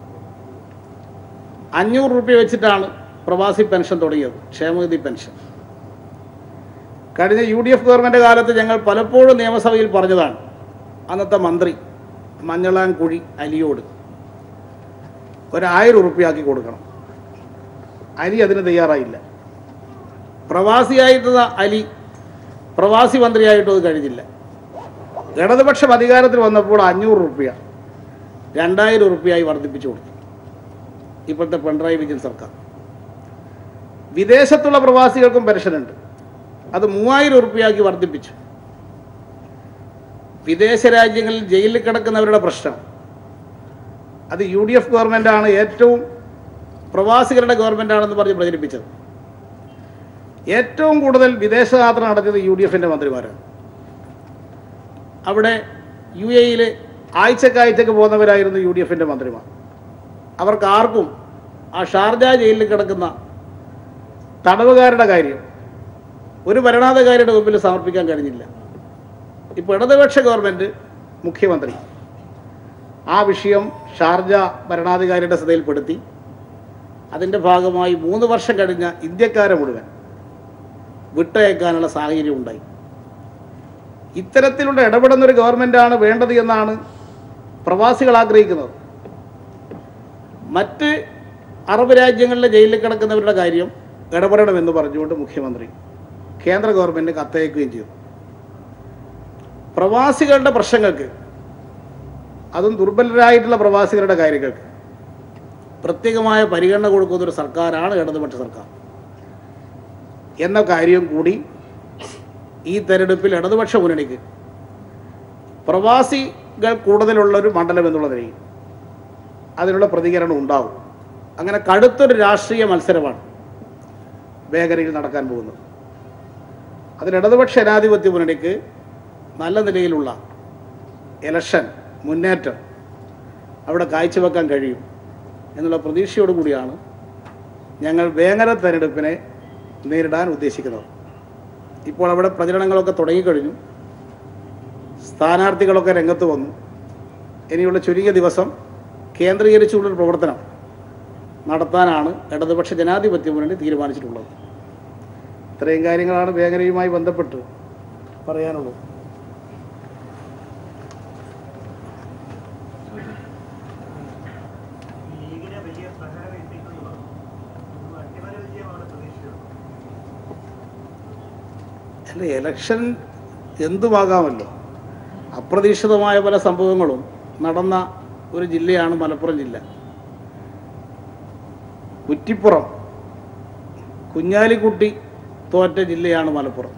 അഞ്ഞൂറ് രൂപ വെച്ചിട്ടാണ് പ്രവാസി പെൻഷൻ തുടങ്ങിയത്, ക്ഷേമനിധി പെൻഷൻ. കഴിഞ്ഞ യു ഡി എഫ് ഗവൺമെൻറ് കാലത്ത് ഞങ്ങൾ പലപ്പോഴും നിയമസഭയിൽ പറഞ്ഞതാണ്, അന്നത്തെ മന്ത്രി മഞ്ഞളാംകുഴി അലിയോട് ഒരായിരം ഉറുപ്പിയാക്കി കൊടുക്കണം. അലി അതിന് തയ്യാറായില്ല. പ്രവാസിയായിട്ടുള്ള അലി പ്രവാസി മന്ത്രിയായിട്ടും അത് കഴിഞ്ഞില്ല. ഇടതുപക്ഷം അധികാരത്തിൽ വന്നപ്പോൾ അഞ്ഞൂറ് റുപ്യ രണ്ടായിരം റുപ്യയായി വർദ്ധിപ്പിച്ചു കൊടുത്തു ഇപ്പോഴത്തെ പിണറായി വിജയൻ സർക്കാർ. വിദേശത്തുള്ള പ്രവാസികൾക്കും പെൻഷനുണ്ട്, അത് മൂവായിരം റുപ്യയാക്കി വർദ്ധിപ്പിച്ചു. വിദേശ രാജ്യങ്ങളിൽ ജയിലിൽ കിടക്കുന്നവരുടെ പ്രശ്നം അത് യു ഡി എഫ് ഗവൺമെൻറ്റാണ് ഏറ്റവും പ്രവാസികളുടെ ഗവൺമെൻറ്റാണെന്ന് പറഞ്ഞ് പ്രചരിപ്പിച്ചത്. ഏറ്റവും കൂടുതൽ വിദേശയാത്ര നടത്തിയത് യു ഡി എഫിൻ്റെ മന്ത്രിമാരാണ്. അവിടെ യു എയിൽ ആഴ്ചക്കാഴ്ചക്ക് പോകുന്നവരായിരുന്നു യു ഡി എഫിൻ്റെ മന്ത്രിമാർ. അവർക്ക് ആർക്കും ആ ഷാർജ ജയിലിൽ കിടക്കുന്ന തടവുകാരുടെ കാര്യം ഒരു ഭരണാധികാരിയുടെ മുമ്പിൽ സമർപ്പിക്കാൻ കഴിഞ്ഞില്ല. ഇപ്പോൾ ഇടതുപക്ഷ ഗവൺമെൻറ് മുഖ്യമന്ത്രി ആ വിഷയം ഷാർജ ഭരണാധികാരിയുടെ ശ്രദ്ധയിൽപ്പെടുത്തി. അതിൻ്റെ ഭാഗമായി മൂന്ന് വർഷം കഴിഞ്ഞ ഇന്ത്യക്കാരെ മുഴുവൻ വിട്ടയക്കാനുള്ള സാഹചര്യം ഉണ്ടായി. ഇത്തരത്തിലുള്ള ഇടപെടുന്നൊരു ഗവൺമെൻറ്റാണ് വേണ്ടത് എന്നാണ് പ്രവാസികൾ ആഗ്രഹിക്കുന്നത്. മറ്റ് അറബ് രാജ്യങ്ങളിലെ ജയിലിൽ കിടക്കുന്നവരുടെ കാര്യം ഇടപെടണമെന്ന് പറഞ്ഞുകൊണ്ട് മുഖ്യമന്ത്രി കേന്ദ്ര ഗവൺമെൻറ് കത്തയക്കുകയും ചെയ്തു. പ്രവാസികളുടെ പ്രശ്നങ്ങൾക്ക്, അതും ദുർബലരായിട്ടുള്ള പ്രവാസികളുടെ കാര്യങ്ങൾക്ക് പ്രത്യേകമായ പരിഗണന കൊടുക്കുന്നൊരു സർക്കാരാണ് ഇടതുപക്ഷ സർക്കാർ എന്ന കാര്യം കൂടി ഈ തെരഞ്ഞെടുപ്പിൽ ഇടതുപക്ഷ മുന്നണിക്ക് പ്രവാസികൾ കൂടുതലുള്ളൊരു മണ്ഡലം എന്നുള്ള നിലയിൽ അതിനുള്ള പ്രതികരണം ഉണ്ടാവും. അങ്ങനെ കടുത്തൊരു രാഷ്ട്രീയ മത്സരമാണ് വേങ്ങരയിൽ നടക്കാൻ പോകുന്നത്. അതിൽ ഇടതുപക്ഷ ജനാധിപത്യ മുന്നണിക്ക് നല്ല നിലയിലുള്ള ഇലക്ഷൻ മുന്നേറ്റം അവിടെ കാഴ്ചവെക്കാൻ കഴിയും എന്നുള്ള പ്രതീക്ഷയോടു കൂടിയാണ് ഞങ്ങൾ വേങ്ങര തെരഞ്ഞെടുപ്പിനെ നേരിടാൻ ഉദ്ദേശിക്കുന്നത്. ഇപ്പോൾ അവിടെ പ്രചരണങ്ങളൊക്കെ തുടങ്ങിക്കഴിഞ്ഞു. സ്ഥാനാർത്ഥികളൊക്കെ രംഗത്ത് വന്നു. ഇനിയുള്ള ചുരുങ്ങിയ ദിവസം കേന്ദ്രീകരിച്ചുള്ളൊരു പ്രവർത്തനം നടത്താനാണ് ഇടതുപക്ഷ ജനാധിപത്യ മുന്നണി തീരുമാനിച്ചിട്ടുള്ളത്. ഇത്രയും കാര്യങ്ങളാണ് വേങ്ങരയുമായി ബന്ധപ്പെട്ട് പറയാനുള്ളത്. അല്ല, എലക്ഷൻ എന്തുമാകാമല്ലോ. അപ്രതീക്ഷിതമായ പല സംഭവങ്ങളും നടന്ന ഒരു ജില്ലയാണ് മലപ്പുറം ജില്ല. കുറ്റിപ്പുറം കുഞ്ഞാലിക്കുട്ടി തോറ്റ ജില്ലയാണ് മലപ്പുറം.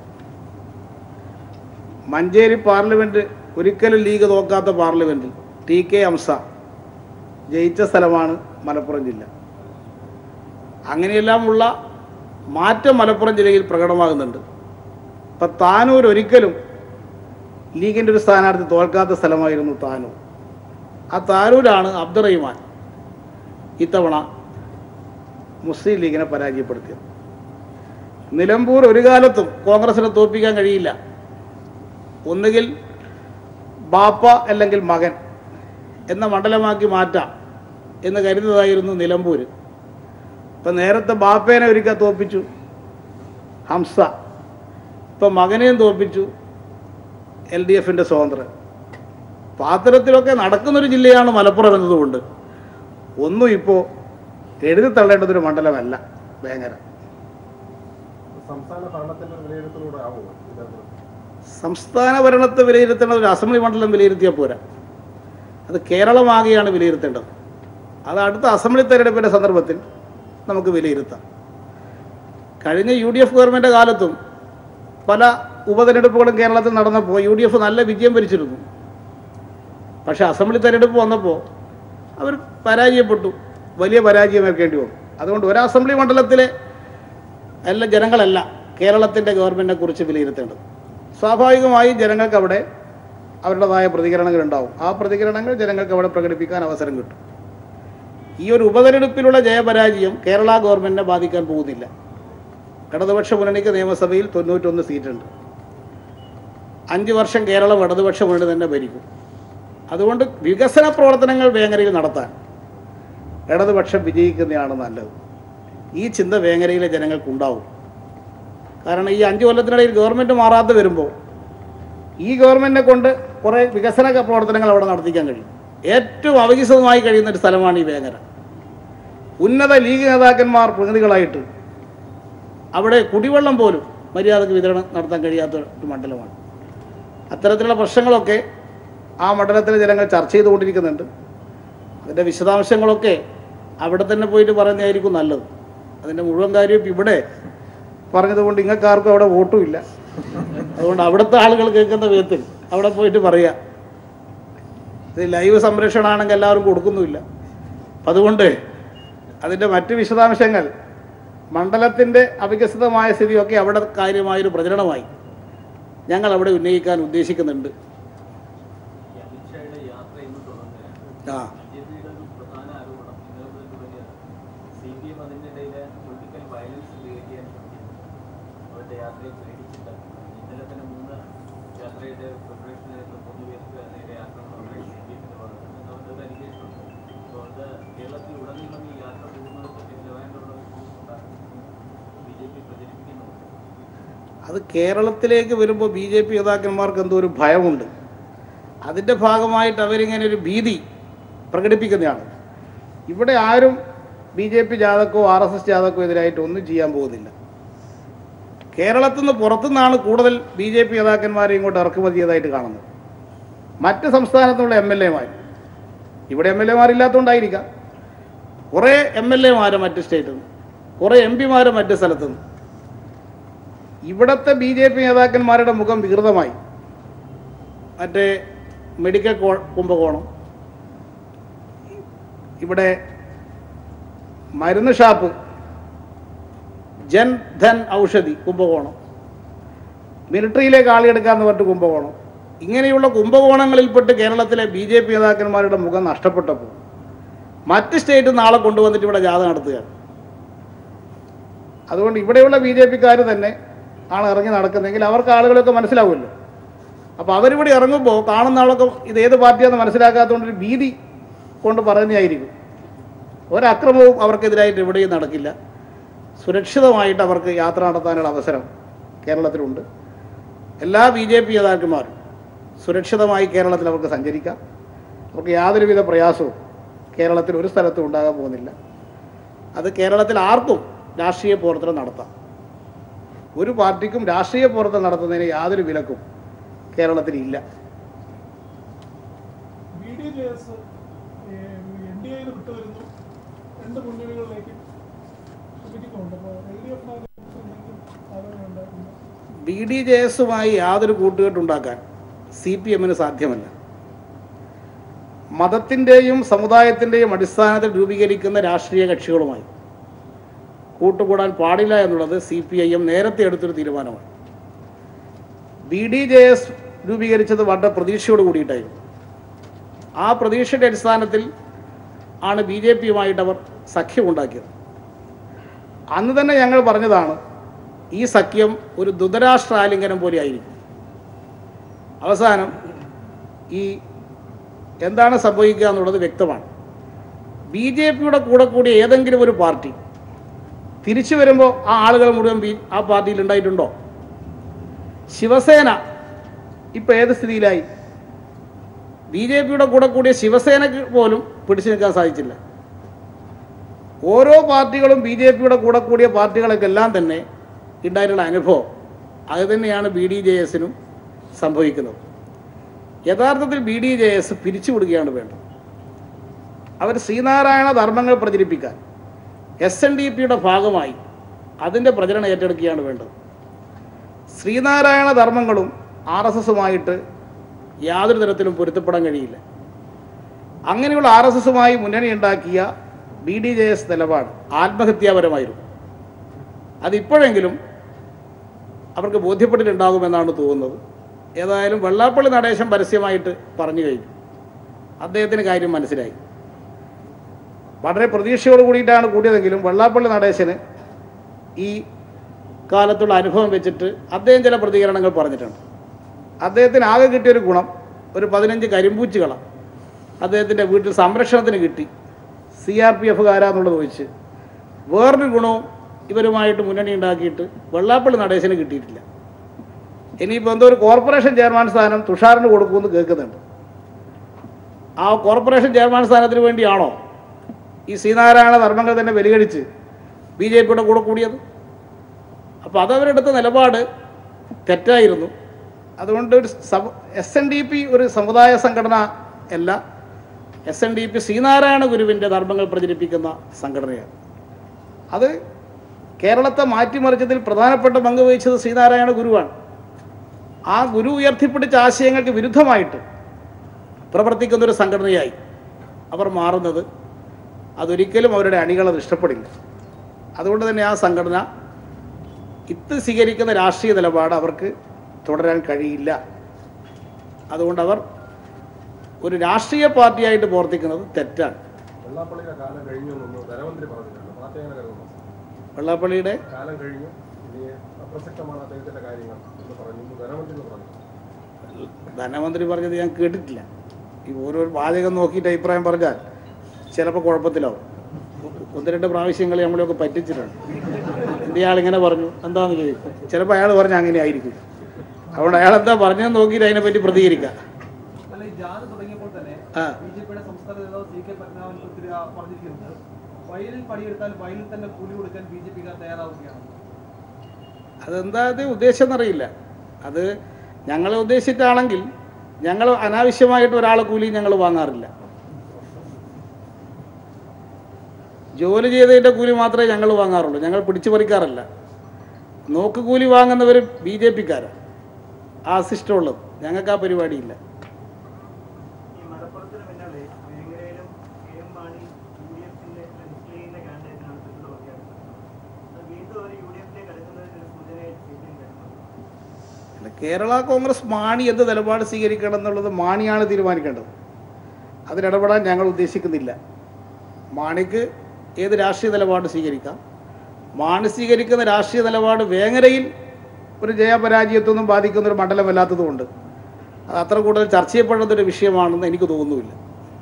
മഞ്ചേരി പാർലമെൻറ്റ് ഒരിക്കലും ലീഗ് തോക്കാത്ത പാർലമെൻറ്റിൽ ടി കെ ഹംസ ജയിച്ച സ്ഥലമാണ് മലപ്പുറം ജില്ല. അങ്ങനെയെല്ലാമുള്ള മാറ്റം മലപ്പുറം ജില്ലയിൽ പ്രകടമാകുന്നുണ്ട്. ഇപ്പം താനൂർ ഒരിക്കലും ലീഗിൻ്റെ ഒരു സ്ഥാനാർത്ഥി തോൽക്കാത്ത സ്ഥലമായിരുന്നു താനൂർ. ആ താനൂരാണ് അബ്ദുറഹിമാൻ ഇത്തവണ മുസ്ലിം ലീഗിനെ പരാജയപ്പെടുത്തിയത്. നിലമ്പൂർ ഒരു കാലത്തും കോൺഗ്രസിനെ തോൽപ്പിക്കാൻ കഴിയില്ല. ഒന്നുകിൽ ബാപ്പ അല്ലെങ്കിൽ മകൻ എന്ന മണ്ഡലമാക്കി മാറ്റാം എന്ന് കരുതുന്നതായിരുന്നു നിലമ്പൂർ. ഇപ്പം നേരത്തെ ബാപ്പേനെ ഒരിക്കൽ തോൽപ്പിച്ചു ഹംസ, ഇപ്പം മകനെയും തോൽപ്പിച്ചു എൽ ഡി എഫിൻ്റെ സ്വതന്ത്രൻ. പാത്രത്തിലൊക്കെ നടക്കുന്നൊരു ജില്ലയാണ് മലപ്പുറം എന്നതുകൊണ്ട് ഒന്നും ഇപ്പോൾ എഴുതി തള്ളേണ്ടതൊരു മണ്ഡലമല്ല വേങ്ങര. സംസ്ഥാന ഭരണത്തെ വിലയിരുത്തേണ്ടത് ഒരു അസംബ്ലി മണ്ഡലം വിലയിരുത്തിയാൽ പോരാ. അത് കേരളമാകെയാണ് വിലയിരുത്തേണ്ടത്. അത് അടുത്ത അസംബ്ലി തെരഞ്ഞെടുപ്പിൻ്റെ സന്ദർഭത്തിൽ നമുക്ക് വിലയിരുത്താം. കഴിഞ്ഞ യു ഡി എഫ് ഗവൺമെൻറ് കാലത്തും പല ഉപതെരഞ്ഞെടുപ്പുകളും കേരളത്തിൽ നടന്നപ്പോൾ യു ഡി എഫ് നല്ല വിജയം ഭരിച്ചിരുന്നു. പക്ഷേ അസംബ്ലി തെരഞ്ഞെടുപ്പ് വന്നപ്പോൾ അവർ പരാജയപ്പെട്ടു, വലിയ പരാജയം ഏൽക്കേണ്ടി വന്നു. അതുകൊണ്ട് ഒരു അസംബ്ലി മണ്ഡലത്തിലെ എല്ലാ ജനങ്ങളല്ല കേരളത്തിൻ്റെ ഗവൺമെൻറ്റിനെ കുറിച്ച് വിലയിരുത്തേണ്ടത്. സ്വാഭാവികമായും ജനങ്ങൾക്ക് അവിടെ അവരുടേതായ പ്രതികരണങ്ങൾ ഉണ്ടാവും. ആ പ്രതികരണങ്ങൾ ജനങ്ങൾക്ക് അവിടെ പ്രകടിപ്പിക്കാൻ അവസരം കിട്ടും. ഈ ഒരു ഉപതെരഞ്ഞെടുപ്പിലുള്ള ജയപരാജയം കേരള ഗവൺമെൻറ്റിനെ ബാധിക്കാൻ പോകുന്നില്ല. ഇടതുപക്ഷ മുന്നണിക്ക് നിയമസഭയിൽ തൊണ്ണൂറ്റൊന്ന് സീറ്റുണ്ട്. അഞ്ച് വർഷം കേരളം ഇടതുപക്ഷ മുന്നണി തന്നെ ഭരിക്കും. അതുകൊണ്ട് വികസന പ്രവർത്തനങ്ങൾ വേങ്ങരയിൽ നടത്താൻ ഇടതുപക്ഷം വിജയിക്കുന്നതാണ് നല്ലത്. ഈ ചിന്ത വേങ്ങരയിലെ ജനങ്ങൾക്കുണ്ടാവും. കാരണം ഈ അഞ്ച് കൊല്ലത്തിനിടയിൽ ഗവൺമെൻറ് മാറാതെ വരുമ്പോൾ ഈ ഗവൺമെൻറ്റിനെ കൊണ്ട് കുറേ വികസന പ്രവർത്തനങ്ങൾ അവിടെ നടത്തിക്കാൻ കഴിയും. ഏറ്റവും അവികസിതമായി കഴിയുന്ന ഒരു സ്ഥലമാണ് ഈ വേങ്ങര. ഉന്നത ലീഗ് നേതാക്കന്മാർ പ്രതിനിധികളായിട്ട് അവിടെ കുടിവെള്ളം പോലും മര്യാദക്ക് വിതരണം നടത്താൻ കഴിയാത്ത ഒരു മണ്ഡലമാണ്. അത്തരത്തിലുള്ള പ്രശ്നങ്ങളൊക്കെ ആ മണ്ഡലത്തിലെ ജനങ്ങൾ ചർച്ച ചെയ്തുകൊണ്ടിരിക്കുന്നുണ്ട്. അതിൻ്റെ വിശദാംശങ്ങളൊക്കെ അവിടെ തന്നെ പോയിട്ട് പറയുന്നതായിരിക്കും നല്ലത്. അതിൻ്റെ മുഴുവൻ കാര്യവും ഇവിടെ പറഞ്ഞതുകൊണ്ട് ഇങ്ങൾക്കാർക്കും അവിടെ വോട്ടുമില്ല. അതുകൊണ്ട് അവിടുത്തെ ആളുകൾ കേൾക്കുന്ന വിധത്തിൽ അവിടെ പോയിട്ട് പറയുക. ഇത് ലൈവ് സംരക്ഷണമാണെങ്കിൽ എല്ലാവരും കൊടുക്കുന്നുമില്ല. അപ്പം അതുകൊണ്ട് അതിൻ്റെ മറ്റ് വിശദാംശങ്ങൾ മണ്ഡലത്തിൻ്റെ അവികസിതമായ സ്ഥിതിയൊക്കെ അവിടെ കാര്യമായൊരു പ്രചരണമായി ഞങ്ങൾ അവിടെ ഉന്നയിക്കാൻ ഉദ്ദേശിക്കുന്നുണ്ട്. ആ അത് കേരളത്തിലേക്ക് വരുമ്പോൾ ബി ജെ പി നേതാക്കന്മാർക്ക് എന്തോ ഒരു ഭയമുണ്ട്. അതിൻ്റെ ഭാഗമായിട്ട് അവരിങ്ങനെ ഒരു ഭീതി പ്രകടിപ്പിക്കുന്നതാണ്. ഇവിടെ ആരും ബി ജെ പി ജാഥക്കോ ആർ എസ് എസ് ജാഥക്കോ എതിരായിട്ട് ഒന്നും ചെയ്യാൻ പോകുന്നില്ല. കേരളത്തിൽ നിന്ന് പുറത്തുനിന്നാണ് കൂടുതൽ ബി ജെ പി നേതാക്കന്മാരെ ഇങ്ങോട്ട് ഇറക്കുമതി ചെയ്തതായിട്ട് കാണുന്നത്. മറ്റ് സംസ്ഥാനത്തുള്ള എം എൽ എമാർ, ഇവിടെ എം എൽ എമാരില്ലാത്തതുകൊണ്ടായിരിക്കാം, കുറേ എം എൽ എമാരെ മറ്റ് സ്റ്റേറ്റിൽ നിന്ന്, കുറേ എം പിമാരെ മറ്റ് സ്ഥലത്തുനിന്ന്. ഇവിടുത്തെ ബി ജെ പി നേതാക്കന്മാരുടെ മുഖം വികൃതമായി. മറ്റേ മെഡിക്കൽ കുംഭകോണം, ഇവിടെ മരുന്ന് ഷാപ്പ്, ജൻ ധൻ ഔഷധി കുംഭകോണം, മിലിറ്ററിയിലേക്ക് ആളിയെടുക്കാമെന്ന് പറഞ്ഞിട്ട് കുംഭകോണം, ഇങ്ങനെയുള്ള കുംഭകോണങ്ങളിൽപ്പെട്ട് കേരളത്തിലെ ബി ജെ പി നേതാക്കന്മാരുടെ മുഖം നഷ്ടപ്പെട്ടപ്പോൾ മറ്റ് സ്റ്റേറ്റ് നാളെ കൊണ്ടുവന്നിട്ട് ഇവിടെ ജാഥ നടത്തുകയാണ്. അതുകൊണ്ട് ഇവിടെയുള്ള ബി ജെ പിക്കാർ തന്നെ ആണ് ഇറങ്ങി നടക്കുന്നതെങ്കിൽ അവർക്ക് ആളുകളൊക്കെ മനസ്സിലാവുമല്ലോ. അപ്പോൾ അവരിവിടെ ഇറങ്ങുമ്പോൾ കാണുന്ന ആളൊക്കെ ഇത് ഏത് പാർട്ടിയാണെന്ന് മനസ്സിലാക്കാത്തതുകൊണ്ടൊരു ഭീതി കൊണ്ട് പറയുന്നതായിരിക്കും. ഒരക്രമവും അവർക്കെതിരായിട്ട് എവിടെയും നടക്കില്ല. സുരക്ഷിതമായിട്ട് അവർക്ക് യാത്ര നടത്താനുള്ള അവസരം കേരളത്തിലുണ്ട്. എല്ലാ ബി ജെ പി നേതാക്കന്മാരും സുരക്ഷിതമായി കേരളത്തിൽ അവർക്ക് സഞ്ചരിക്കാം. അവർക്ക് യാതൊരുവിധ പ്രയാസവും കേരളത്തിൽ ഒരു സ്ഥലത്തും ഉണ്ടാകാൻ പോകുന്നില്ല. അത് കേരളത്തിൽ ആർക്കും രാഷ്ട്രീയ പ്രവർത്തനം നടത്താം. ഒരു പാർട്ടിക്കും രാഷ്ട്രീയ പ്രവർത്തനം നടത്തുന്നതിന് യാതൊരു വിലക്കും കേരളത്തിലില്ല. ബി ഡി ജെ എസുമായി യാതൊരു കൂട്ടുകെട്ടുണ്ടാക്കാൻ സി പി എമ്മിന് സാധ്യമല്ല. മതത്തിൻ്റെയും സമുദായത്തിൻ്റെയും അടിസ്ഥാനത്തിൽ രൂപീകരിക്കുന്ന രാഷ്ട്രീയ കക്ഷികളുമായി കൂട്ടുകൂടാൻ പാടില്ല എന്നുള്ളത് സി പി ഐ എം നേരത്തെ എടുത്തൊരു തീരുമാനമാണ്. ബി ഡി ജെ എസ് രൂപീകരിച്ചത് വളരെ പ്രതീക്ഷയോട് കൂടിയിട്ടായിരുന്നു. ആ പ്രതീക്ഷയുടെ അടിസ്ഥാനത്തിൽ ആണ് ബി ജെ പിയുമായിട്ട് അവർ സഖ്യമുണ്ടാക്കിയത്. അന്ന് തന്നെ ഞങ്ങൾ പറഞ്ഞതാണ് ഈ സഖ്യം ഒരു ദ്രുതരാഷ്ട്രാലിംഗനം പോലെ ആയിരിക്കും. അവസാനം ഈ എന്താണ് സംഭവിക്കുക എന്നുള്ളത് വ്യക്തമാണ്. ബി ജെ പിയുടെ കൂടെ കൂടിയ ഏതെങ്കിലും ഒരു പാർട്ടി തിരിച്ചു വരുമ്പോൾ ആ ആളുകൾ മുഴുവൻ ബി ആ പാർട്ടിയിൽ ഉണ്ടായിട്ടുണ്ടോ? ശിവസേന ഇപ്പോൾ ഏത് സ്ഥിതിയിലായി? ബി ജെ പിയുടെ കൂടെ കൂടിയ ശിവസേനയ്ക്ക് പോലും പിടിച്ചു നിൽക്കാൻ സാധിച്ചില്ല. ഓരോ പാർട്ടികളും ബി ജെ പിയുടെ കൂടെ കൂടിയ പാർട്ടികൾക്കെല്ലാം തന്നെ ഉണ്ടായിട്ടുള്ള അനുഭവം അത് തന്നെയാണ് ബി ഡി ജെ എസിനും സംഭവിക്കുന്നത്. യഥാർത്ഥത്തിൽ ബി ഡി ജെ എസ് പിരിച്ചുവിടുകയാണ് വേണ്ടത്. അവർ ശ്രീനാരായണ ധർമ്മങ്ങൾ പ്രചരിപ്പിക്കാൻ എസ് എൻ ഡി പിയുടെ ഭാഗമായി അതിൻ്റെ പ്രചരണം ഏറ്റെടുക്കുകയാണ് വേണ്ടത്. ശ്രീനാരായണ ധർമ്മങ്ങളും ആർ എസ് എസുമായിട്ട് യാതൊരു തരത്തിലും പൊരുത്തപ്പെടാൻ കഴിയില്ല. അങ്ങനെയുള്ള ആർ എസ് എസുമായി മുന്നണി ഉണ്ടാക്കിയ ബി ഡി ജെ എസ് നിലപാട് ആത്മഹത്യാപരമായിരുന്നു. അതിപ്പോഴെങ്കിലും അവർക്ക് ബോധ്യപ്പെട്ടിട്ടുണ്ടാകുമെന്നാണ് തോന്നുന്നത്. ഏതായാലും വെള്ളാപ്പള്ളി നടേശൻ പരസ്യമായിട്ട് പറഞ്ഞു കഴിഞ്ഞു. അദ്ദേഹത്തിന് കാര്യം മനസ്സിലായി. വളരെ പ്രതീക്ഷയോട് കൂടിയിട്ടാണ് കൂടിയതെങ്കിലും വെള്ളാപ്പള്ളി നടേശന് ഈ കാലത്തുള്ള അനുഭവം വെച്ചിട്ട് അദ്ദേഹം ചില പ്രതികരണങ്ങൾ പറഞ്ഞിട്ടുണ്ട്. അദ്ദേഹത്തിന് ആകെ കിട്ടിയൊരു ഗുണം ഒരു പതിനഞ്ച് കരിമ്പൂച്ചുകള അദ്ദേഹത്തിൻ്റെ വീട്ടിൽ സംരക്ഷണത്തിന് കിട്ടി. സി ആർ പി എഫുകാരാന്നുള്ളത് വെച്ച് വേറൊരു ഗുണവും ഇവരുമായിട്ട് മുന്നണി ഉണ്ടാക്കിയിട്ട് വെള്ളാപ്പള്ളി നടേശന് കിട്ടിയിട്ടില്ല. ഇനിയിപ്പോൾ എന്തോ ഒരു കോർപ്പറേഷൻ ചെയർമാൻ സ്ഥാനം തുഷാറിന് കൊടുക്കുമെന്ന് കേൾക്കുന്നുണ്ട്. ആ കോർപ്പറേഷൻ ചെയർമാൻ സ്ഥാനത്തിന് വേണ്ടിയാണോ ഈ ശ്രീനാരായണ ധർമ്മങ്ങൾ തന്നെ ബലികഴിച്ച് ബി ജെ പിയുടെ കൂടെ കൂടിയത്? അപ്പോൾ അതവരെടുത്ത നിലപാട് തെറ്റായിരുന്നു. അതുകൊണ്ട് ഒരു എസ് എൻ ഡി പി ഒരു സമുദായ സംഘടന അല്ല. S N D P Sree Narayana ഗുരുവിൻ്റെ ധർമ്മങ്ങൾ പ്രചരിപ്പിക്കുന്ന സംഘടനയാണ്. അത് കേരളത്തെ മാറ്റിമറിച്ചതിൽ പ്രധാനപ്പെട്ട പങ്ക് വഹിച്ചത് ശ്രീനാരായണ ഗുരുവാണ്. ആ ഗുരു ഉയർത്തിപ്പിടിച്ച ആശയങ്ങൾക്ക് വിരുദ്ധമായിട്ട് പ്രവർത്തിക്കുന്നൊരു സംഘടനയായി അവർ മാറുന്നത് അതൊരിക്കലും അവരുടെ അണികളത് ഇഷ്ടപ്പെടില്ല. അതുകൊണ്ട് തന്നെ ആ സംഘടന ഇത്ത് സ്വീകരിക്കുന്ന രാഷ്ട്രീയ നിലപാട് അവർക്ക് തുടരാൻ കഴിയില്ല. അതുകൊണ്ട് അവർ ഒരു രാഷ്ട്രീയ പാർട്ടിയായിട്ട് പ്രവർത്തിക്കുന്നത് തെറ്റാണ്. വെള്ളാപ്പള്ളിയുടെ കാലം കഴിഞ്ഞു, ധനമന്ത്രി പറഞ്ഞത് ഞാൻ കേട്ടിട്ടില്ല. ഈ ഓരോ വാചകം നോക്കിയിട്ട് അഭിപ്രായം പറഞ്ഞാൽ ചിലപ്പോൾ കുഴപ്പത്തിലാവും. ഒന്ന് രണ്ട് പ്രാവശ്യങ്ങൾ നമ്മളെയൊക്കെ പറ്റിച്ചിട്ടുണ്ട്. ഇയാളിങ്ങനെ പറഞ്ഞു എന്താണെന്ന് ചോദിക്കും. ചിലപ്പോൾ അയാൾ പറഞ്ഞാൽ അങ്ങനെ ആയിരിക്കും. അതുകൊണ്ട് അയാൾ എന്താ പറഞ്ഞതെന്ന് നോക്കിയിട്ട് അതിനെപ്പറ്റി പ്രതികരിക്കാം. ആ അതെന്താ അത് ഉദ്ദേശം എന്നറിയില്ല. അത് ഞങ്ങളെ ഉദ്ദേശിച്ചിട്ടാണെങ്കിൽ ഞങ്ങൾ അനാവശ്യമായിട്ട് ഒരാളെ കൂലി ഞങ്ങൾ വാങ്ങാറില്ല. ജോലി ചെയ്തതിൻ്റെ കൂലി മാത്രമേ ഞങ്ങൾ വാങ്ങാറുള്ളൂ. ഞങ്ങൾ പിടിച്ചു പറിക്കാറില്ല. നോക്ക് കൂലി വാങ്ങുന്നവർ ബി ജെ പിക്കാരാണ്. ആ സിസ്റ്റം ഉള്ളത്. ഞങ്ങൾക്ക് ആ പരിപാടിയില്ല. കേരള കോൺഗ്രസ് മാണി എന്ത് നിലപാട് സ്വീകരിക്കണം എന്നുള്ളത് മാണിയാണ് തീരുമാനിക്കേണ്ടത്. അതിനിടപെടാൻ ഞങ്ങൾ ഉദ്ദേശിക്കുന്നില്ല. മാണിക്ക് ഏത് രാഷ്ട്രീയ നിലപാട് സ്വീകരിക്കാം. മാണി സ്വീകരിക്കുന്ന രാഷ്ട്രീയ നിലപാട് വേങ്ങരയിൽ ഒരു ജയപരാജയത്തൊന്നും ബാധിക്കുന്നൊരു മണ്ഡലമല്ലാത്തതുകൊണ്ട് അത് അത്ര കൂടുതൽ ചർച്ച ചെയ്യപ്പെടുന്നൊരു വിഷയമാണെന്ന് എനിക്ക് തോന്നുന്നില്ല.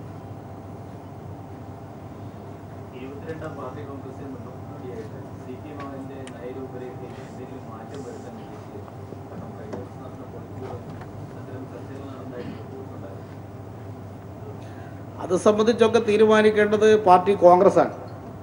അത് സംബന്ധിച്ചൊക്കെ തീരുമാനിക്കേണ്ടത് പാർട്ടി കോൺഗ്രസ്സാണ്.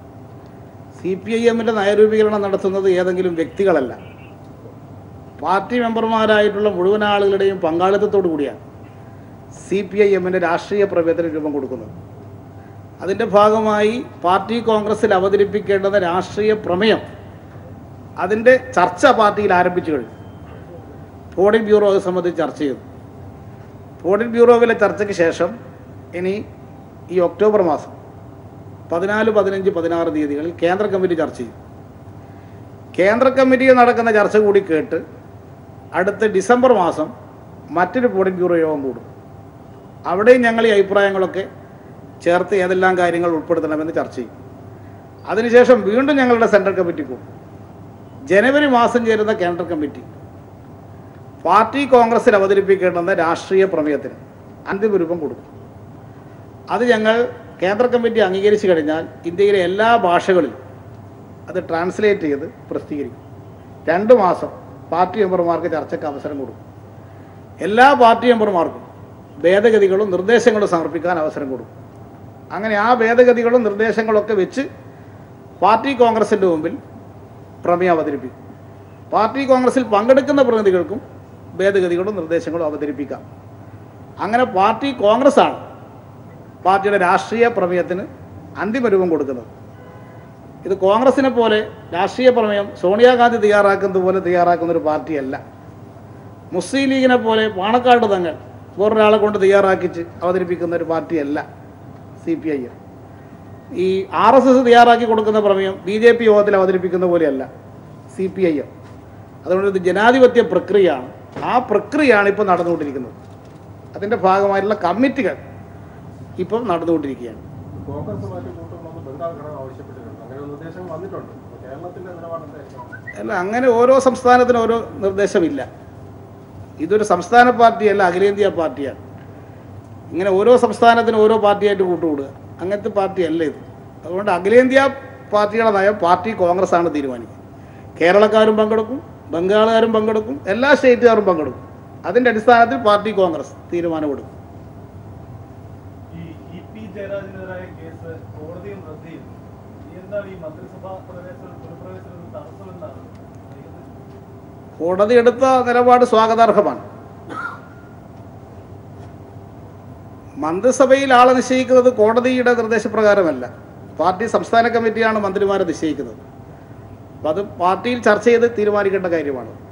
സി പി ഐ എമ്മിൻ്റെ നയരൂപീകരണം നടത്തുന്നത് ഏതെങ്കിലും വ്യക്തികളല്ല, പാർട്ടി മെമ്പർമാരായിട്ടുള്ള മുഴുവൻ ആളുകളുടെയും പങ്കാളിത്തത്തോടു കൂടിയാണ് സി പി ഐ എമ്മിൻ്റെ രാഷ്ട്രീയ പ്രമേയത്തിന് രൂപം കൊടുക്കുന്നത്. അതിൻ്റെ ഭാഗമായി പാർട്ടി കോൺഗ്രസ്സിൽ അവതരിപ്പിക്കേണ്ടുന്ന രാഷ്ട്രീയ പ്രമേയം അതിൻ്റെ ചർച്ച പാർട്ടിയിൽ ആരംഭിച്ചു കഴിഞ്ഞു. പോളിറ്റ് ബ്യൂറോ അത് സംബന്ധിച്ച് ചർച്ച ചെയ്തു. പോളിറ്റ് ബ്യൂറോവിലെ ചർച്ചയ്ക്ക് ശേഷം ഇനി ഈ ഒക്ടോബർ മാസം പതിനാല് പതിനഞ്ച് പതിനാറ് തീയതികളിൽ കേന്ദ്ര കമ്മിറ്റി ചർച്ച ചെയ്യും. കേന്ദ്ര കമ്മിറ്റിയിൽ നടക്കുന്ന ചർച്ച കൂടി കേട്ട് അടുത്ത ഡിസംബർ മാസം മറ്റൊരു പോളിറ്റ് ബ്യൂറോ യോഗം കൂടും. അവിടെയും ഞങ്ങൾ ഈ അഭിപ്രായങ്ങളൊക്കെ ചേർത്ത് ഏതെല്ലാം കാര്യങ്ങൾ ഉൾപ്പെടുത്തണമെന്ന് ചർച്ച ചെയ്യും. അതിനുശേഷം വീണ്ടും ഞങ്ങളുടെ സെൻട്രൽ കമ്മിറ്റി കൂടും. ജനുവരി മാസം ചേരുന്ന കേന്ദ്ര കമ്മിറ്റി പാർട്ടി കോൺഗ്രസ്സിൽ അവതരിപ്പിക്കേണ്ടുന്ന രാഷ്ട്രീയ പ്രമേയത്തിന് അന്തിമ രൂപം കൊടുക്കും. അത് ഞങ്ങൾ കേന്ദ്ര കമ്മിറ്റി അംഗീകരിച്ചു കഴിഞ്ഞാൽ ഇന്ത്യയിലെ എല്ലാ ഭാഷകളിലും അത് ട്രാൻസ്ലേറ്റ് ചെയ്ത് പ്രസിദ്ധീകരിക്കും. രണ്ട് മാസം പാർട്ടി മെമ്പർമാർക്ക് ചർച്ചയ്ക്ക് അവസരം കൊടുക്കും. എല്ലാ പാർട്ടി മെമ്പർമാർക്കും ഭേദഗതികളും നിർദ്ദേശങ്ങളും സമർപ്പിക്കാൻ അവസരം കൊടുക്കും. അങ്ങനെ ആ ഭേദഗതികളും നിർദ്ദേശങ്ങളൊക്കെ വെച്ച് പാർട്ടി കോൺഗ്രസിൻ്റെ മുമ്പിൽ പ്രമേയം അവതരിപ്പിക്കും. പാർട്ടി കോൺഗ്രസിൽ പങ്കെടുക്കുന്ന പ്രതിനിധികൾക്കും ഭേദഗതികളും നിർദ്ദേശങ്ങളും അവതരിപ്പിക്കാം. അങ്ങനെ പാർട്ടി കോൺഗ്രസ്സാണ് പാർട്ടിയുടെ രാഷ്ട്രീയ പ്രമേയത്തിന് അന്തിമ രൂപം കൊടുക്കുന്നത്. ഇത് കോൺഗ്രസിനെ പോലെ രാഷ്ട്രീയ പ്രമേയം സോണിയാഗാന്ധി തയ്യാറാക്കുന്നത് പോലെ തയ്യാറാക്കുന്ന ഒരു പാർട്ടിയല്ല. മുസ്ലിം ലീഗിനെ പോലെ പാണക്കാട് തങ്ങൾ വേറൊരാളെ കൊണ്ട് തയ്യാറാക്കിച്ച് അവതരിപ്പിക്കുന്ന ഒരു പാർട്ടിയല്ല സി പി ഐ എം. ഈ ആർ എസ് എസ് തയ്യാറാക്കി കൊടുക്കുന്ന പ്രമേയം ബി ജെ പി യോഗത്തിൽ അവതരിപ്പിക്കുന്ന പോലെയല്ല സി പി ഐ എം. അതുകൊണ്ട് ഇത് ജനാധിപത്യ പ്രക്രിയയാണ്. ആ പ്രക്രിയയാണ് ഇപ്പോൾ നടന്നുകൊണ്ടിരിക്കുന്നത്. അതിൻ്റെ ഭാഗമായിട്ടുള്ള കമ്മിറ്റികൾ ഇപ്പം നടന്നുകൊണ്ടിരിക്കുകയാണ്. അല്ല, അങ്ങനെ ഓരോ സംസ്ഥാനത്തിനും ഓരോ നിർദ്ദേശമില്ല. ഇതൊരു സംസ്ഥാന പാർട്ടിയല്ല, അഖിലേന്ത്യാ പാർട്ടിയാണ്. ഇങ്ങനെ ഓരോ സംസ്ഥാനത്തിനും ഓരോ പാർട്ടിയായിട്ട് കൂട്ടുകൂടുക അങ്ങനത്തെ പാർട്ടിയല്ല ഇത്. അതുകൊണ്ട് അഖിലേന്ത്യാ പാർട്ടിയുടെ നയം പാർട്ടി കോൺഗ്രസ് ആണ് തീരുമാനിക്കുക. കേരളക്കാരും പങ്കെടുക്കും, ബംഗാളുകാരും പങ്കെടുക്കും, എല്ലാ സ്റ്റേറ്റുകാരും പങ്കെടുക്കും. അതിൻ്റെ അടിസ്ഥാനത്തിൽ പാർട്ടി കോൺഗ്രസ് തീരുമാനമെടുക്കും. കോടതി എടുത്ത നിലപാട് സ്വാഗതാർഹമാണ്. മന്ത്രിസഭയിൽ ആളെ നിശ്ചയിക്കുന്നത് കോടതിയുടെ നിർദ്ദേശപ്രകാരമല്ല, പാർട്ടി സംസ്ഥാന കമ്മിറ്റിയാണ് മന്ത്രിമാരെ നിശ്ചയിക്കുന്നത്. അപ്പം അത് പാർട്ടിയിൽ ചർച്ച ചെയ്ത് തീരുമാനിക്കേണ്ട കാര്യമാണ്.